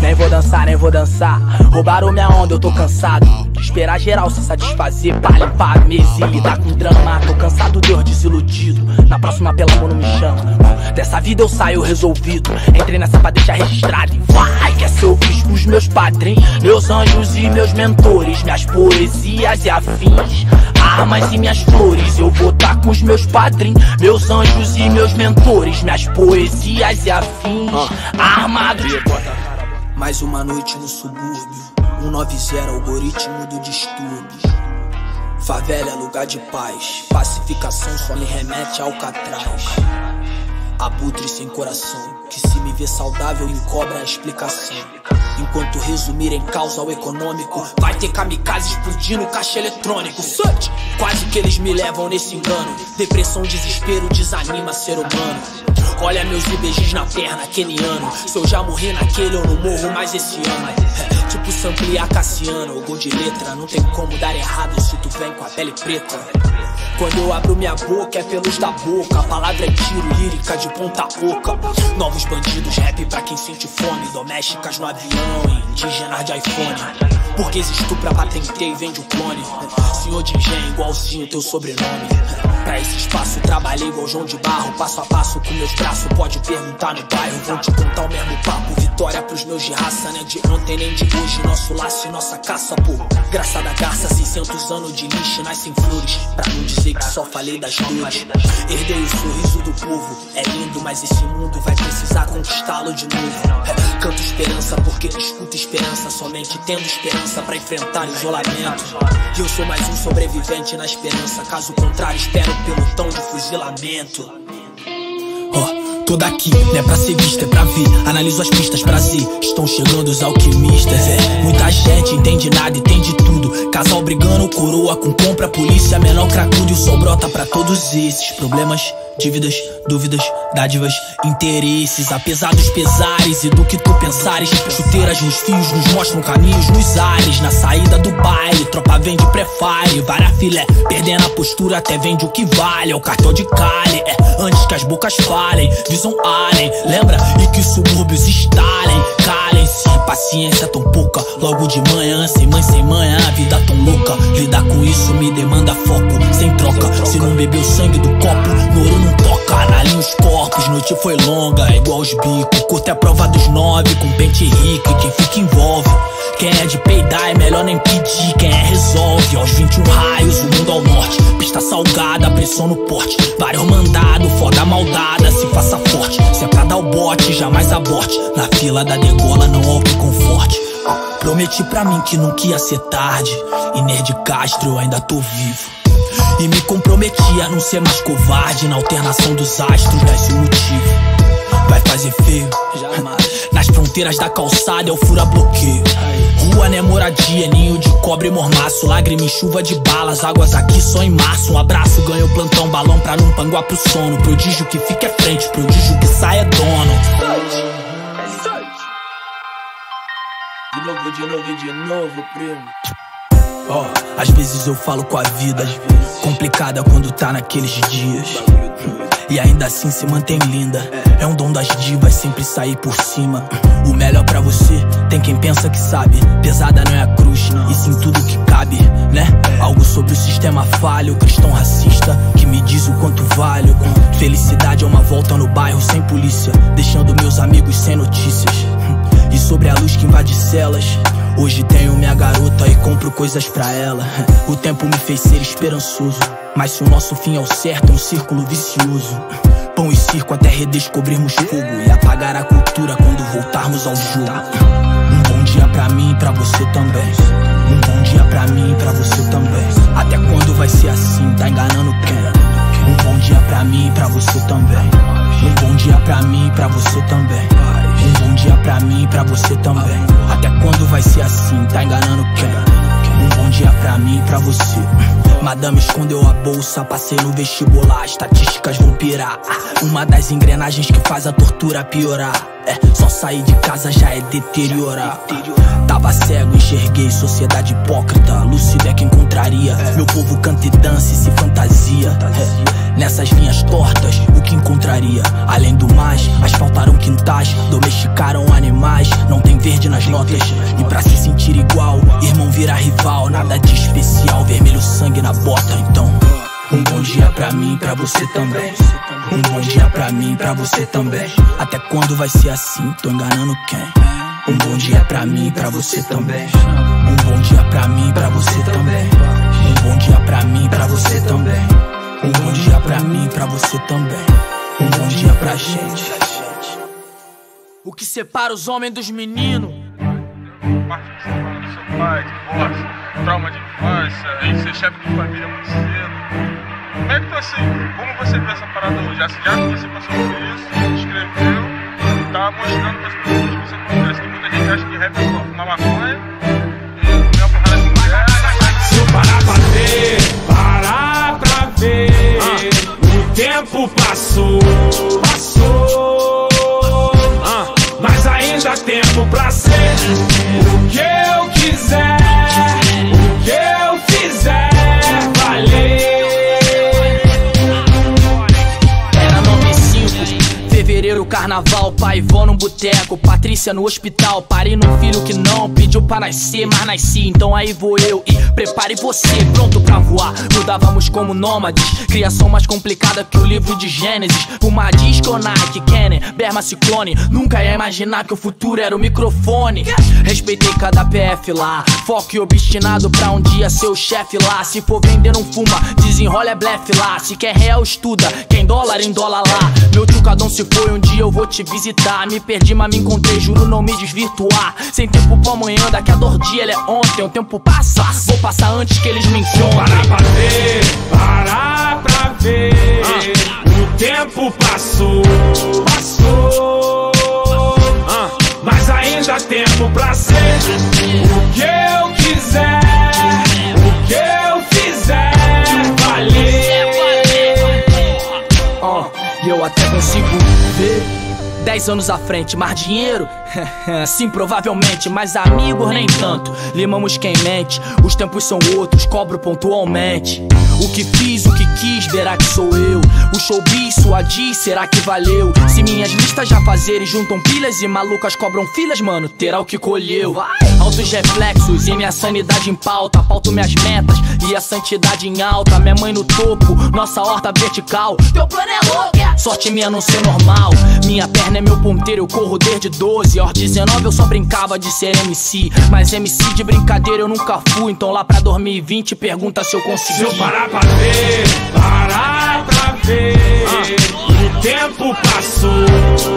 Nem vou dançar. Roubaram minha onda, eu tô cansado de esperar geral se satisfazer pra limpar a mesa e lidar com drama. Tô cansado, Deus desiludido. Na próxima, pelo amor, não me chama. Dessa vida eu saio resolvido. Entrei nessa pra deixar registrado. E vai, quer ser eu fiz pros meus padrinhos, meus anjos e meus mentores, minhas poesias e afins, armas e minhas flores. Eu vou tá com os meus padrinhos, meus anjos e meus mentores, minhas poesias e afins, armados. Mais uma noite no subúrbio, 190, algoritmo do distúrbio. Favela é lugar de paz, pacificação só me remete ao Alcatraz. Abutre sem coração, que se me vê saudável me cobra a explicação. Enquanto resumir em causa ao econômico, vai ter kamikaze explodindo caixa eletrônico. Quase que eles me levam nesse engano. Depressão, desespero, desanima ser humano. Olha meus IBGs na perna, aquele ano. Se eu já morri naquele, eu não morro mais esse ano. Tipo samplear Cassiano, gol de letra. Não tem como dar errado se tu vem com a pele preta. Quando eu abro minha boca é pelos da boca. A palavra é tiro, lírica de ponta oca. Novos bandidos, rap pra quem sente fome. Domésticas no avião, indígenas de iPhone. Porque estupra, patentei e vende o clone. Senhor de engenho, igualzinho teu sobrenome. Pra esse espaço trabalhei igual João de Barro. Passo a passo com meus braços, pode perguntar no bairro. Vão te contar o mesmo papo. Vitória pros meus de raça, né? De ontem nem de hoje. Nosso laço e nossa caça, pô. Graça da garça, 600 anos de lixo, nascem flores. Pra não dizer que só falei das dores. Herdei o sorriso do povo. É lindo, mas esse mundo vai precisar conquistá-lo de novo. Canto esperança porque escuto esperança. Somente tendo esperança pra enfrentar isolamento. E eu sou mais um sobrevivente na esperança. Caso contrário, espero pelotão de fuzilamento. Tô daqui, não é pra ser vista, é pra ver. Analiso as pistas, prazer. Estão chegando os alquimistas, muita gente entende nada, entende tudo. Casal brigando, coroa com compra, polícia, menor cracudo. E o sol brota pra todos esses problemas, dívidas, dúvidas, dádivas, interesses. Apesar dos pesares e do que tu pensares, chuteiras nos fios nos mostram caminhos nos ares. Na saída do baile, tropa vende pré-fire. Vara filé, perdendo a postura até vende o que vale. É o cartel de Cali, antes que as bocas falem. Visão além, lembra? E que os subúrbios estalem. Calem-se, paciência tão pouca. Logo de manhã, sem mãe, a vida tão louca. Lidar com isso me demanda foco, sem troca. Se não beber o sangue do copo, no ouro não toca. Analinho os corpos, noite foi longa, igual os bicos. Curta a prova dos 9, com pente rico e quem fica envolve. Quem é de peidar é melhor nem pedir, quem é resolve. Aos 21 raios, o mundo ao norte. Pista salgada, pressão no porte. Vários mandados, foda maldada, se faça forte. Se é pra dar o bote, jamais aborte. Na fila da degola não há o que conforte. Prometi pra mim que nunca ia ser tarde. E Nerd Castro, eu ainda tô vivo. E me comprometi a não ser mais covarde. Na alternação dos astros, nasce o motivo. Vai fazer feio, nas fronteiras da calçada é o fura-bloqueio. Rua não é moradia, ninho de cobre e mormaço. Lágrima em chuva de balas, águas aqui só em março. Um abraço, ganho plantão, balão pra não panguar pro sono. Prodígio que fica é frente, prodígio que sai é dono. De novo, primo. Às vezes eu falo com a vida, complicada quando tá naqueles dias. E ainda assim se mantém linda. É um dom das divas sempre sair por cima. O melhor pra você, tem quem pensa que sabe. Pesada não é a cruz, e sim tudo que cabe, né? Algo sobre o sistema falho, cristão racista, que me diz o quanto valho. Felicidade é uma volta no bairro sem polícia, deixando meus amigos sem notícias. E sobre a luz que invade celas, hoje tenho minha garota e compro coisas pra ela. O tempo me fez ser esperançoso, mas se o nosso fim é o certo, é um círculo vicioso. Pão e circo até redescobrirmos fogo e apagar a cultura quando voltarmos ao jogo. Um bom dia pra mim e pra você também. Um bom dia pra mim e pra você também. Até quando vai ser assim? Tá enganando quem? Um bom dia pra mim e pra você também. Um bom dia pra mim e pra você também. Um bom dia pra mim e pra você também. Até quando vai ser assim? Tá enganando quem? Um bom dia pra mim e pra você. Madame escondeu a bolsa, passei no vestibular, estatísticas vão pirar. Uma das engrenagens que faz a tortura piorar. Só sair de casa já é deteriorar. Tava cego, enxerguei sociedade hipócrita. Lúcido é quem encontraria. Meu povo canta e dança e se fantasia. Nessas linhas tortas, o que encontraria? Além do mais, asfaltaram quintais, domesticaram animais. Não tem verde nas notas. E pra se sentir igual, irmão vira rival. Nada de especial, vermelho sangue na bota. Então, um bom dia pra mim, pra você também. Um bom dia pra mim, pra você também. Até quando vai ser assim? Tô enganando quem? Um bom dia pra mim, pra você também. Um bom dia pra mim, pra você também. Um bom dia pra mim, pra você também. Um bom dia pra mim, pra você também. Um bom dia pra gente. O que separa os homens dos meninos? Parte que separa do seu pai, divórcio, trauma de infância, aí ser chefe de família muito cedo. Como é que tá assim? Como você vê essa parada hoje? Já que você passou por isso, escreveu, tá mostrando para as pessoas que você conhece, que muita gente acha que rap é só fumar maconha e comer uma porrada de mulher. Se eu parar pra ver, o tempo passou, mas ainda há tempo pra ser o que eu quiser, o que eu fizer valer. Era 95, fevereiro, carnaval, pai e vó num boteco, Patrícia no hospital, parei num filho que não pediu pra nascer, mas nasci, então aí vou eu e prepare você, pronto pra voar. Mudávamos como nômades, criação mais complicada que o livro de Gênesis. Uma disco, Nike, Kenner, Berma, Ciclone. Nunca ia imaginar que o futuro era o microfone. Respeitei cada PF lá, foco e obstinado pra um dia ser o chefe lá. Se for vender não fuma, desenrola é blefe lá. Se quer real estuda, quem dólar em dólar lá. Meu tio Cadão se foi, um dia eu vou te visitar. Me perdi mas me encontrei, juro não me desvirtuar. Sem tempo pra amanhã, daqui a 2 dias ele é ontem. O tempo passa, vou passar antes que eles me encontrem. Parar pra ver, o tempo passou, mas ainda há tempo pra ser o que eu quiser, o que eu fizer valer. E eu até consigo ver 10 anos à frente, mais dinheiro? Sim, provavelmente, mas amigos nem tanto. Limamos quem mente, os tempos são outros, cobro pontualmente. O que fiz, o que quis, verá que sou eu. O showbiz, sua diz, será que valeu? Se minhas listas já fazerem juntam pilhas e malucas cobram filhas, mano, terá o que colheu. Altos reflexos e minha sanidade em pauta. Pauto minhas metas e a santidade em alta. Minha mãe no topo, nossa horta vertical. Teu plano é louco, sorte minha não ser normal. Minha perna é meu ponteiro, eu corro desde 12. Aos 19 eu só brincava de ser MC, mas MC de brincadeira eu nunca fui. Então lá pra 2020 pergunta se eu consegui. Se eu parar pra ver, o tempo passou,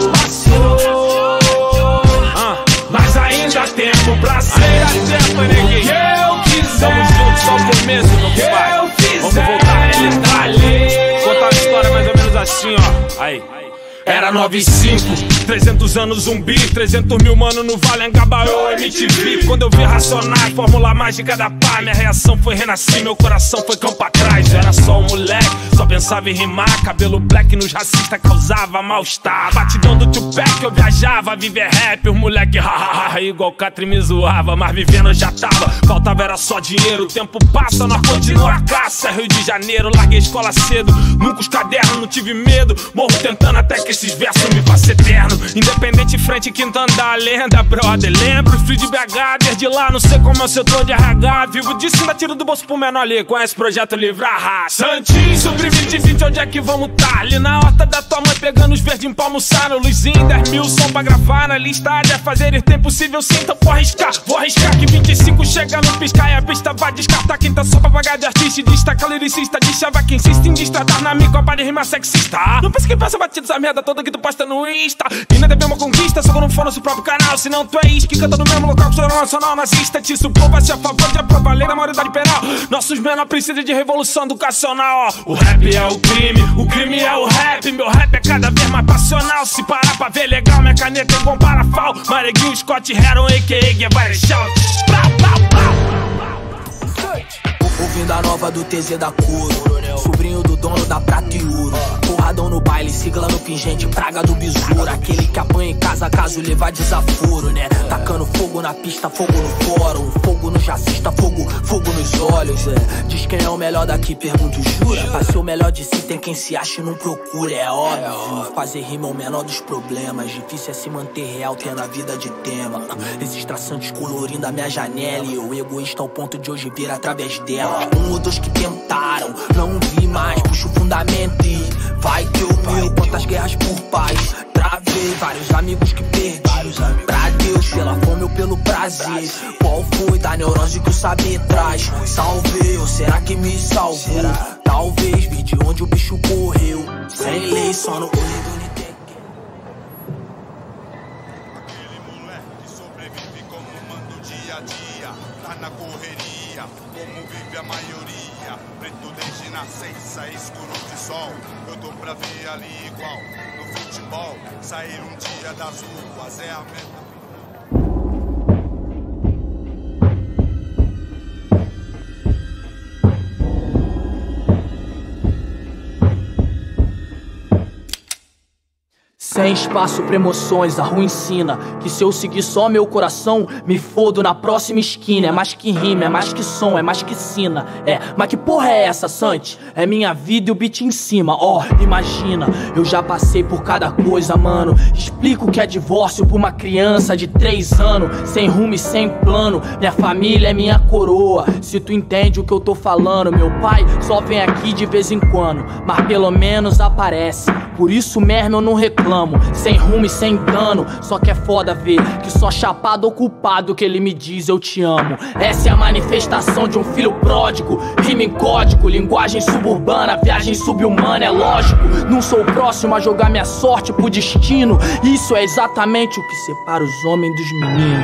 mas ainda há tempo pra ser o que eu quiser. Tamo juntos, só o começo, meu pai. Vamos voltar a realidade. Contar a história mais ou menos assim, ó. Aí. Era 95, 300 anos zumbi, 300 mil mano no Vale Angabaú, MTV. Quando eu vi Racionais, fórmula mágica da pá, minha reação foi renascer, meu coração foi campo atrás. Eu era só um moleque, só pensava em rimar, cabelo black nos racistas causava mal-estar. Batidão do Tupac eu viajava, viver rap, os moleque hahaha, igual Catri me zoava. Mas vivendo eu já tava, faltava era só dinheiro. O tempo passa, nós continua a caça, Rio de Janeiro, larguei escola cedo. Nunca os cadernos, não tive medo, morro tentando até que esses versos me passem eterno. Independente, frente, quinta andar, lenda, brother. Lembro, frio de BH, desde lá, não sei como é o setor de RH. Vivo disso, ainda tiro do bolso pro menor ali. Conhece o projeto Livre a Raça. Santinho, sobre 2020, onde é que vamos tá? Ali na horta da tua mãe, pegando os verdinhos pra almoçar. No Luizinho, 10 mil, som pra gravar na lista. De fazer isso tem possível sim, então vou arriscar. Vou arriscar que 25 chega no piscar e a pista vai descartar. Quinta só pra pagar de artista e destaca lyricista. De chava quem insiste em destradar na micopa de rima sexista. Não pensa que passa batido essa merda toda que tu posta no Insta. E não deve uma conquista, só quando for no seu próprio canal. Senão tu é isque, canta no mesmo local que o Jornal Nacional nazista. Te supor, vai ser a favor de aprovar a lei da maioridade penal. Nossos menores precisam de revolução educacional, ó. O rap é o crime é o rap. Meu rap é cada vez mais passional. Se parar pra ver legal, minha caneta é igual um parafal. Mareguinho, Scott Heron, a.k.a. Guevara Shout. Ouvindo a nova do TZ da Couro, sobrinho do dono da Prata e Ouro. Porra amarradão no baile, sigla no pingente, praga do besouro. Aquele que apanha em casa caso levar desaforo, né? Tacando fogo na pista, fogo no fórum, fogo no jacista, fogo nos olhos, Diz quem é o melhor daqui, pergunto, jura? Pra ser o melhor de si tem quem se acha e não procura, é óbvio. Fazer rima é o menor dos problemas, difícil é se manter real tendo a vida de tema. Esses traçantes colorindo a minha janela e eu egoísta ao ponto de hoje vir através dela. Um ou dois que tentaram, não vi mais, puxo o fundamento e vai que eu mil. Quantas guerras por paz, travei, vários amigos que perdi pra Deus, pela fome ou pelo prazer. Qual foi da neurose que o saber traz? Salvei, ou será que me salvou? Talvez, vi de onde o bicho correu. Sem lei, só no olho do Nitequém. Aquele moleque que sobrevive como manda o dia a dia, tá na correria, como vive a maioria. Preto desde nascença, escuro de sol. Eu tô pra ver ali igual no futebol. Sair um dia das ruas é a meta. Sem espaço pra emoções, a rua ensina que se eu seguir só meu coração, me fodo na próxima esquina. É mais que rima, é mais que som, é mais que sina. Mas que porra é essa, Santi? É minha vida e o beat em cima. Imagina, eu já passei por cada coisa, mano. Explico o que é divórcio pra uma criança de 3 anos, sem rumo e sem plano. Minha família é minha coroa, se tu entende o que eu tô falando. Meu pai só vem aqui de vez em quando, mas pelo menos aparece. Por isso mesmo eu não reclamo. Sem rumo e sem dano, só que é foda ver que só chapado ou culpado que ele me diz eu te amo. Essa é a manifestação de um filho pródigo. Rima em código, linguagem suburbana, viagem subhumana, é lógico. Não sou o próximo a jogar minha sorte pro destino. Isso é exatamente o que separa os homens dos meninos.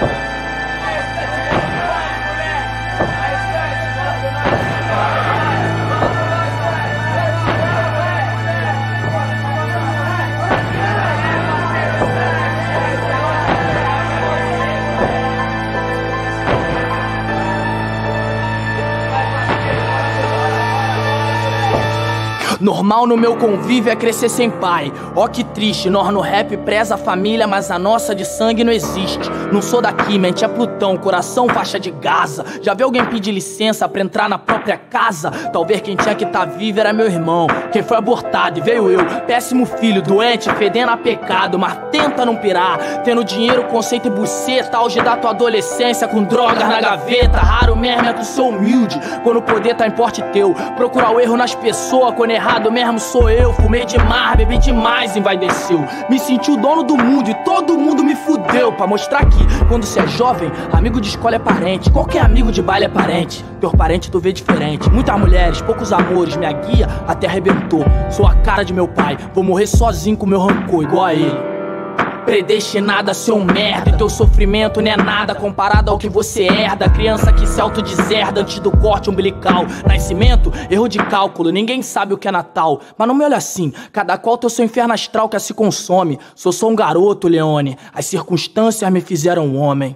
Normal no meu convívio é crescer sem pai. Ó que triste, nós no rap preza a família, mas a nossa de sangue não existe. Não sou daqui, mente é Plutão, coração faixa de Gaza. Já viu alguém pedir licença pra entrar na própria casa? Talvez quem tinha que tá vivo era meu irmão, quem foi abortado e veio eu. Péssimo filho, doente, fedendo a pecado, mas tenta não pirar. Tendo dinheiro, conceito e buceta, auge da tua adolescência com drogas na gaveta. Raro mesmo é tu ser humilde, quando o poder tá em porte teu. Procurar o erro nas pessoas, quando errado mesmo sou eu. Fumei demais, bebi demais, envaideceu. Me senti o dono do mundo e todo mundo me fudeu. Pra mostrar que, quando cê é jovem, amigo de escola é parente. Qualquer amigo de baile é parente. Teu parente tu vê diferente. Muitas mulheres, poucos amores, minha guia até arrebentou. Sou a cara de meu pai, vou morrer sozinho com meu rancor, igual a ele. Predestinado a ser um merda, e teu sofrimento não é nada comparado ao que você herda. Criança que se autodeserda antes do corte umbilical. Nascimento, erro de cálculo, ninguém sabe o que é Natal. Mas não me olha assim, cada qual tem o seu inferno astral que se consome. Sou só um garoto, Leone, as circunstâncias me fizeram um homem.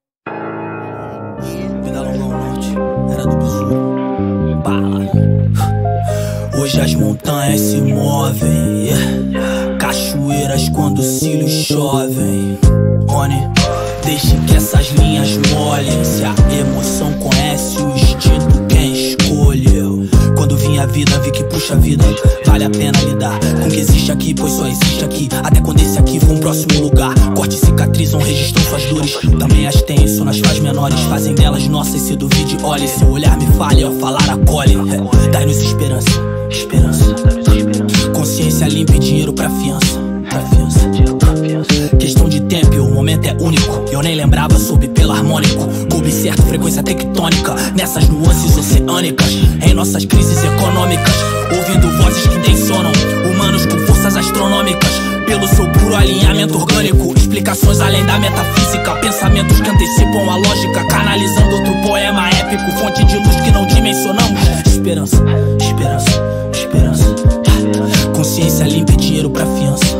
Vida longa ao norte, era do besouro. Bala. Hoje as montanhas se movem, cachoeiras quando os cílios chovem. Rony, deixe que essas linhas molhem. Se a emoção conhece o instinto, quem escolheu? Quando vim a vida, vi que puxa a vida, vale a pena lidar com o que existe aqui, pois só existe aqui. Até quando esse aqui for um próximo lugar. Cortes cicatrizam, registram suas dores, também as tem, isso nas faz menores. Fazem delas nossas, se duvide, olhe. Seu olhar me fale, ao falar acolhe. Dai-nos esperança, esperança. Consciência limpa e dinheiro pra fiança. Questão de tempo e o momento é único. Eu nem lembrava, soube pelo harmônico. Coube certo, frequência tectônica nessas nuances oceânicas, em nossas crises econômicas. Ouvindo vozes que tensionam, humanos com forças astronômicas. Pelo seu puro alinhamento orgânico, explicações além da metafísica. Pensamentos que antecipam a lógica, canalizando outro poema épico. Fonte de luz que não dimensionamos. Esperança, esperança, esperança. Consciência limpa e dinheiro pra fiança.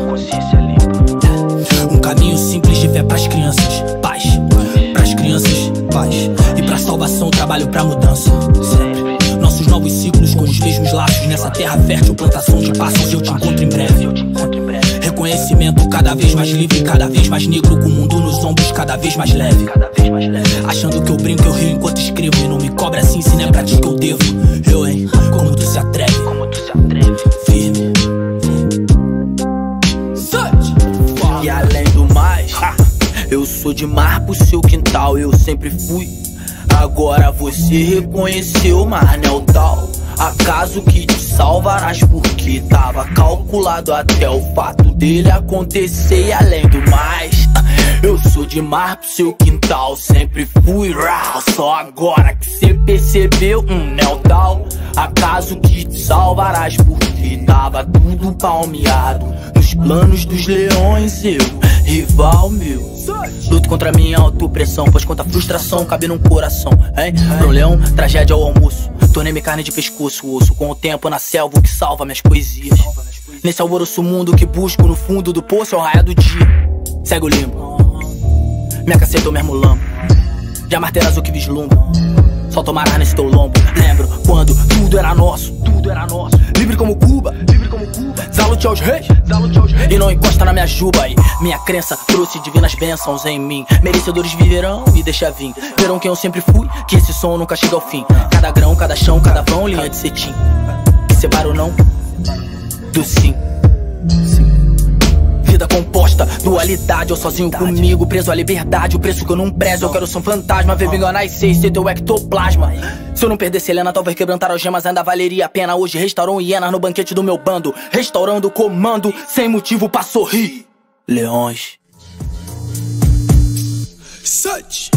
Um caminho simples de fé pras crianças, paz. Pras crianças, paz. E pra salvação, trabalho pra mudança. Sempre. Nossos novos ciclos com os mesmos laços nessa nessa terra fértil, plantação de passos. Eu te encontro em breve. Reconhecimento cada vez mais livre, cada vez mais negro, com o mundo nos ombros cada vez mais leve. Achando que eu brinco, eu rio enquanto escrevo. E não me cobra assim se não é pra ti que eu devo. Eu, hein, como tu se atreve. Firme. E além do mais, eu sou de mar pro seu quintal, eu sempre fui. Agora você reconheceu, mas não é o tal. Acaso que te salvarás porque tava calculado até o fato dele acontecer. E além do mais, eu sou de mar pro seu quintal, sempre fui. Só agora que cê percebeu, não é o tal. Acaso que te salvarás porque tava tudo palmeado nos planos dos leões, eu, rival meu. Luto contra minha autopressão, pois quanta frustração cabe num coração, hein? Pro leão, tragédia ao almoço. Tornei-me carne de pescoço, osso. Com o tempo na selva, o que salva minhas poesias. Nesse alvoroço mundo que busco no fundo do poço é o raio do dia. Segue o limbo. Minha caceta eu mesmo lambo. De amarteiras o que vislumbra. Só tomarás nesse teu lombo. Lembro quando tudo era nosso. Livre como Cuba. Salute aos reis. E não encosta na minha juba. E minha crença trouxe divinas bênçãos em mim. Merecedores viverão e deixa vir. Verão quem eu sempre fui, que esse som nunca chega ao fim. Cada grão, cada chão, cada vão, linha de cetim. Que separa o não do sim. Vida composta, dualidade, eu sozinho comigo, preso à liberdade, o preço que eu não prezo. Eu quero ser um fantasma, ver me enganar e ser teu ectoplasma. Se eu não perdesse Helena, talvez quebrantar algemas ainda valeria a pena. Hoje restaurou hienas no banquete do meu bando, restaurando o comando, sem motivo pra sorrir. Leões. Such.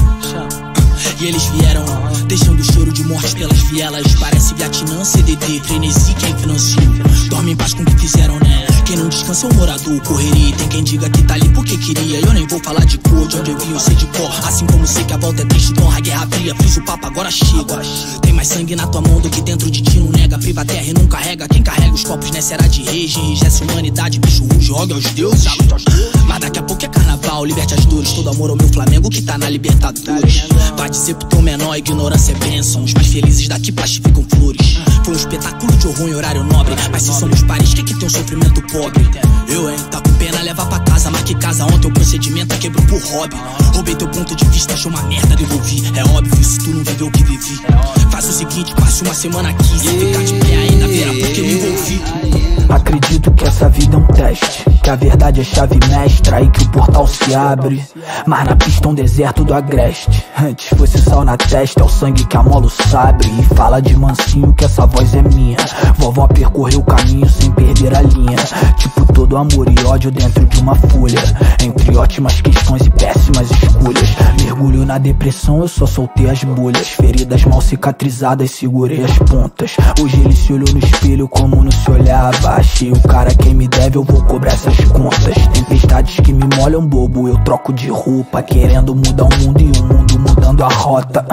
E eles vieram, deixando o cheiro de morte pelas vielas. Parece Vietnã, CDD, frenesi quem financiou. Dorme em paz com o que fizeram, né? Quem não descansa é um morador, correria. Tem quem diga que tá ali porque queria. Eu nem vou falar de cor, de onde eu vim eu sei de cor. Assim como sei que a volta é triste, honra a guerra fria. Fiz o papo, agora chega. Tem mais sangue na tua mão do que dentro de ti, não nega. Priva a terra e não carrega. Quem carrega os copos nessa era de reis. Enrijece a humanidade, bicho ruge, rogue aos deuses. Mas daqui a pouco é carnaval, liberte as dores. Todo amor ao meu Flamengo que tá na Libertadores. Vai dizer pro teu menor, ignorância é bênção. Os mais felizes daqui plastificam flores. Foi um espetáculo de horror em horário nobre. Mas se somos pares, que tem um sofrimento pobre? Eu, hein, tá com pena, leva pra casa. Mas que casa ontem o procedimento quebrou por hobby. Roubei teu ponto de vista, achou uma merda, devolvi. É óbvio, se tu não viveu o que vivi. Faz o seguinte, passe uma semana aqui. Se ficar de pé ainda verá porque me envolvi. Acredito que essa vida é um teste, que a verdade é chave mestra e que o portal se abre. Mas na pista um deserto do agreste. Antes fosse sal na testa, é o sangue que amola o sabre. E fala de mansinho que essa voz é minha. Vovó percorreu o caminho sem perder a linha. Tipo todo amor e ódio dentro de uma folha. Entre ótimas questões e péssimas escolhas. Mergulho na depressão, eu só soltei as bolhas. Feridas mal cicatrizadas, segurei as pontas. Hoje ele se olhou no espelho como não se olhava. Achei o cara quem me deve, eu vou cobrar essas contas. Tempestades que me molham bobo, eu troco de roupa. Querendo mudar o mundo e o mundo mudando a rota.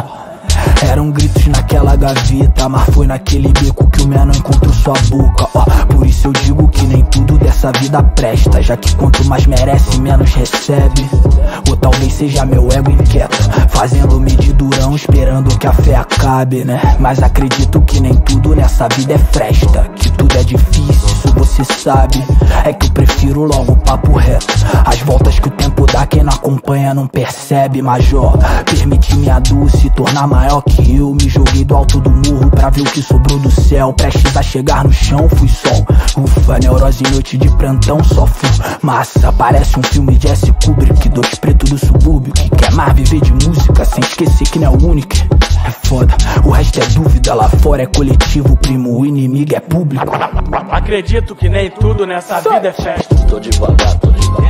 Eram gritos naquela gaveta, mas foi naquele beco que o menor encontrou sua boca. Por isso eu digo que nem tudo dessa vida presta, já que quanto mais merece, menos recebe. Ou talvez seja meu ego inquieto, fazendo-me de durão, esperando que a fé acabe, né? Mas acredito que nem tudo nessa vida é fresta, que tudo é difícil, isso você sabe. É que eu prefiro logo o papo reto. As voltas que o tempo dá, quem não acompanha não percebe. Major, permite-me a dor se tornar maior que eu. Me joguei do alto do morro pra ver o que sobrou do céu. Prestes a chegar no chão, fui sol. Ufa, neurose em noite de plantão, só fui massa. Parece um filme de S. Kubrick. Dois pretos do subúrbio que quer mais viver de música, sem esquecer que não é o único. É foda, o resto é dúvida. Lá fora é coletivo, primo, o inimigo é público. Acredito que nem tudo nessa vida é festa. Tô devagar.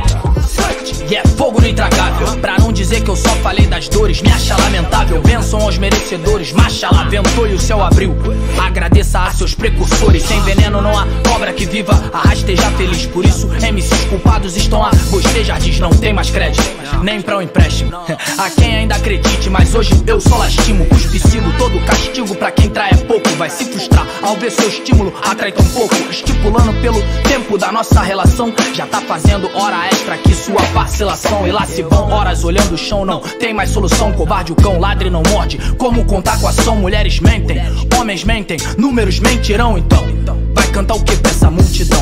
E é fogo no intragável, pra não dizer que eu só falei das dores. Me acha lamentável, bênção aos merecedores. Machalá ventou e o céu abriu. Agradeça a seus precursores. Sem veneno não há cobra que viva a rastejar feliz. Por isso MCs culpados estão a bostejar. Diz não tem mais crédito, nem pra um empréstimo. A quem ainda acredite, mas hoje eu só lastimo. Cuspe sigo, todo castigo pra quem trai é pouco. Vai se frustrar ao ver seu estímulo atrai tão pouco. Estipulando pelo tempo da nossa relação, já tá fazendo hora extra aqui sua vacilação. E lá se vão horas olhando o chão, não tem mais solução. Covarde o cão, ladre não morde. Como contar com a ação? Mulheres mentem, homens mentem. números mentirão então. Vai cantar o que pra essa multidão?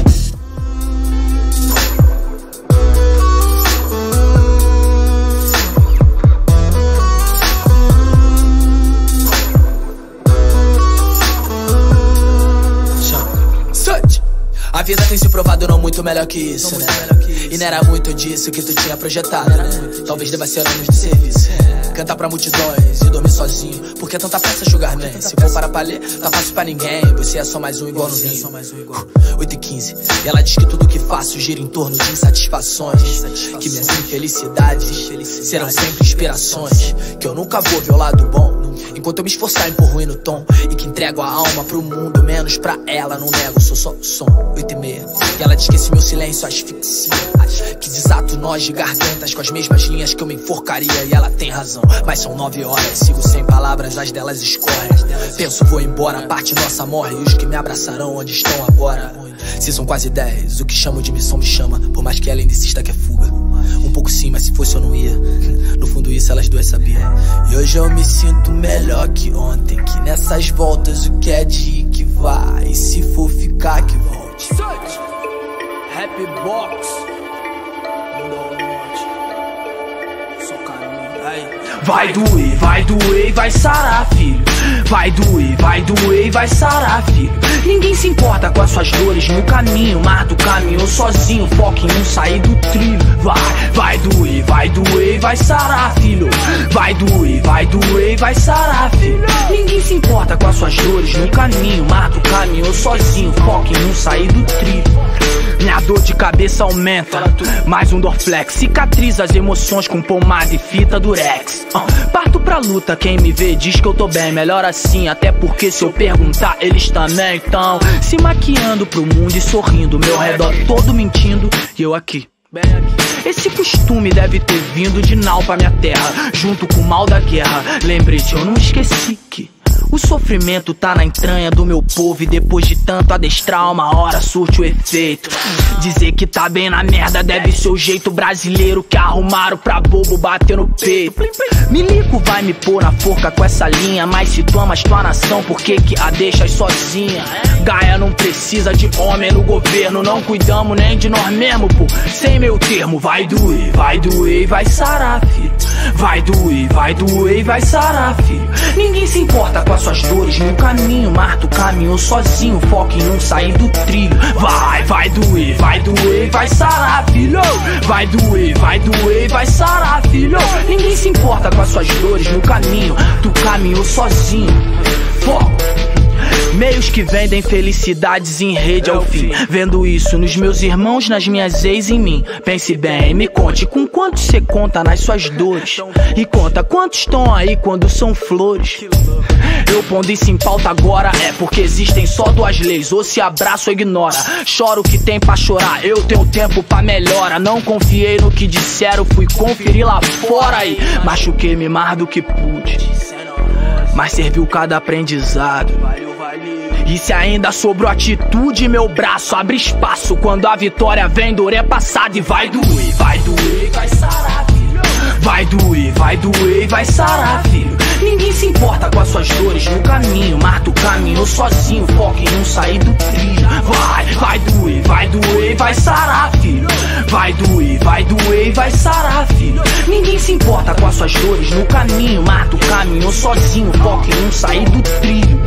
A vida tem se provado não muito melhor que isso, né? E não era muito disso que tu tinha projetado, né? Talvez deva ser anos de serviço, cantar pra multidões e dormir sozinho. Por que tanta pressa, Sugar Man? Se for para palher, tá fácil pra ninguém. Você é só mais um igual no vinho. 8h15, e ela diz que tudo que faço gira em torno de insatisfações, que minhas infelicidades serão sempre inspirações, que eu nunca vou ver o lado bom enquanto eu me esforçar em pôr ruim no tom, e que entrego a alma pro mundo, menos pra ela, não nego, sou só som. 8h30, e ela diz que esse meu silêncio asfixia, que desato nós de gargantas com as mesmas linhas que eu me enforcaria, e ela tem razão. Mas são 9 horas, sigo sem palavras, as delas escorrem. Penso, vou embora, a parte nossa morre, e os que me abraçarão onde estão agora. Se são quase 10, o que chamo de missão me chama, por mais que ela ainda insista que é fuga. Um pouco sim, mas se fosse eu não ia. No fundo isso elas duas sabiam. E hoje eu me sinto melhor que ontem, que nessas voltas o que é de ir que vai, e se for ficar que volte. Happy Box, mundo ao norte, só caminho. Aí. Vai doer, vai sarar, filho. Vai doer, vai sarar, filho. Ninguém se importa com as suas dores no caminho, mas tu caminhou sozinho, foca em não sair do trilho. Vai doer, vai sarar, filho. Vai doer, vai sarar, filho. Ninguém se importa com as suas dores no caminho, mas tu caminhou sozinho, foca em não sair do trilho. Minha dor de cabeça aumenta, mais um Dorflex, cicatriza as emoções com pomada e fita durex. Parto pra luta, quem me vê diz que eu tô bem, melhor assim, até porque se eu perguntar eles também tão se maquiando pro mundo e sorrindo, meu redor todo mentindo, e eu aqui. Esse costume deve ter vindo de Nau pra minha terra, junto com o mal da guerra. Lembrete, eu não esqueci que o sofrimento tá na entranha do meu povo, e depois de tanto adestrar, uma hora surte o efeito. Dizer que tá bem na merda deve ser o jeito brasileiro que arrumaram pra bobo bater no peito. Milico vai me pôr na forca com essa linha, mas se tu amas tua nação, por que que a deixas sozinha? Gaia não precisa de homem no governo, não cuidamos nem de nós mesmo, pô, sem meu termo. Vai doer, vai sarar, filho. Vai doer, vai sarar, filho. Ninguém se importa com as suas dores no caminho, mas tu caminhou sozinho, foca em não sair do trilho. Vai doer, vai sarar, filho. Vai doer, vai sarar, filho. Ninguém se importa com as suas dores no caminho, tu caminhou sozinho, foco. Meios que vendem felicidades em rede ao fim, vendo isso nos meus irmãos, nas minhas ex, em mim. Pense bem, me conte com quantos cê conta nas suas dores, e conta quantos estão aí quando são flores. Eu pondo isso em pauta agora é porque existem só duas leis: ou se abraça ou ignora. Choro o que tem pra chorar, eu tenho tempo pra melhora. Não confiei no que disseram, fui conferir lá fora e machuquei-me mais do que pude, mas serviu cada aprendizado. E se ainda sobrou atitude, meu braço abre espaço. Quando a vitória vem, dor é passada. E vai doer, vai sarar, filho. Vai doer, vai sarar, filho. Ninguém se importa com as suas dores no caminho, mas tu caminhou sozinho, foca em não sair do trilho. Vai doer, vai sarar, filho. Vai doer, vai sarar, filho. Ninguém se importa com as suas dores no caminho, mas tu caminhou sozinho, foca em não sair do trilho.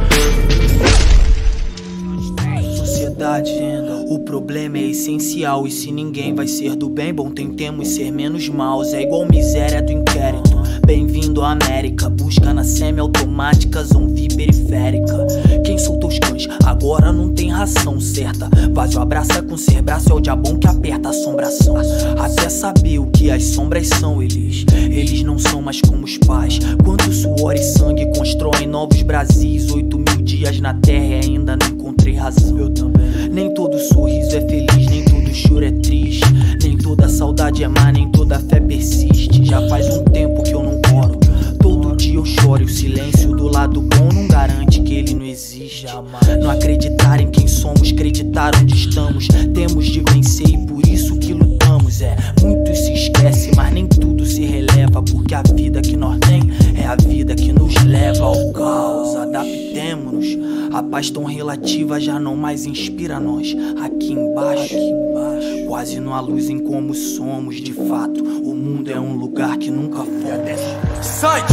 O problema é essencial, e se ninguém vai ser do bem, bom, tentemos ser menos maus. É igual miséria do inquérito. Bem-vindo à América, busca na semi-automática, zumbi periférica. Quem soltou os cães, agora não tem ração certa. Vazio abraça com ser braço, é o diabão que aperta a assombração. Até saber o que as sombras são, eles não são mais como os pais. Quanto suor e sangue constroem novos Brasis. 8.000 dias na terra e ainda não encontrei razão. Eu também. Nem todo sorriso é feliz, nem todo choro é triste. Nem toda saudade é má, nem toda fé persiste. Já faz um tempo que eu não oro, todo dia eu choro. E o silêncio do lado bom não garante que ele não existe. Não acreditar em quem somos, acreditar onde estamos. Temos de vencer e por isso que lutamos. Muito se esquece, mas nem tudo se releva, porque a vida que nós tem é a vida que nos leva ao caos. Adaptemo-nos, a paz tão relativa já não mais inspira nós. Aqui embaixo, quase não há luz em como somos de fato. O mundo é um lugar que nunca foi. Sante!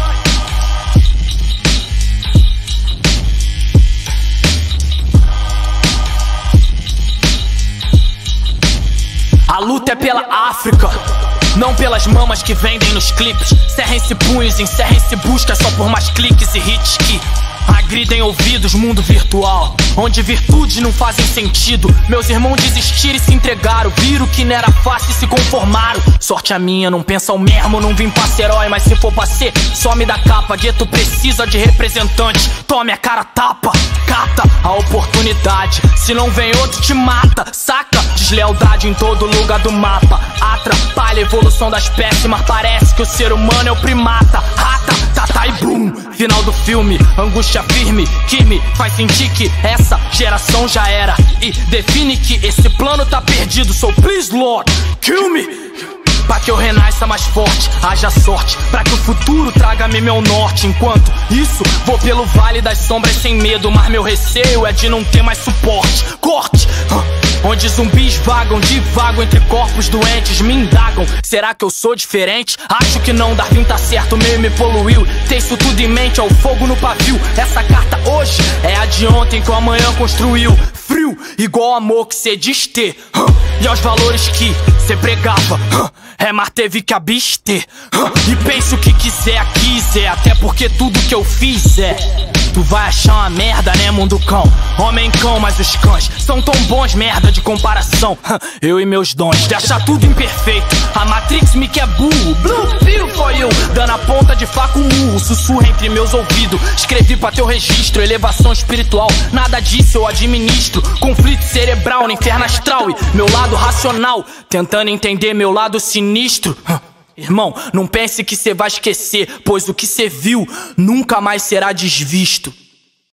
A luta é pela África, não pelas mamas que vendem nos clipes. Cerrem-se punhos, encerrem-se buscas só por mais cliques e hits que agridem ouvidos, mundo virtual, onde virtudes não fazem sentido. Meus irmãos desistiram e se entregaram, viram que não era fácil e se conformaram. Sorte a minha, não pensa o mesmo, não vim pra ser herói, mas se for pra ser, some da capa. Gueto precisa de representante, tome a cara tapa. Cata a oportunidade, se não vem outro te mata, saca? Deslealdade em todo lugar do mapa, atrapalha a evolução das espécie, mas parece que o ser humano é o primata. Rata, tata e boom, final do filme, angústia firme que me faz sentir que essa geração já era e define que esse plano tá perdido. So please Lord, kill me, pra que eu renasça mais forte, haja sorte, pra que o futuro traga-me meu norte. Enquanto isso, vou pelo vale das sombras sem medo, mas meu receio é de não ter mais suporte. Corte, onde zumbis vagam, divago entre corpos doentes, me indagam, será que eu sou diferente? Acho que não, Darwin tá certo, o meio me poluiu. Tem isso tudo em mente, ao fogo no pavio. Essa carta hoje é a de ontem que o amanhã construiu. Frio, igual amor que cê diz ter, e aos valores que cê pregava, é, mas teve que abster. E pense o que quiser aqui, Zé, até porque tudo que eu fiz é. Tu vai achar uma merda, né, mundo cão? Homem cão, mas os cães são tão bons, merda de comparação. Eu e meus dons de achar tudo imperfeito. A Matrix me quer burro. Blue pill for you. Dando a ponta de faca um murro, sussurra entre meus ouvidos. Escrevi pra teu registro, elevação espiritual. Nada disso eu administro. Conflito cerebral no inferno astral. E meu lado racional, tentando entender meu lado sinistro. Irmão, não pense que cê vai esquecer, pois o que cê viu nunca mais será desvisto.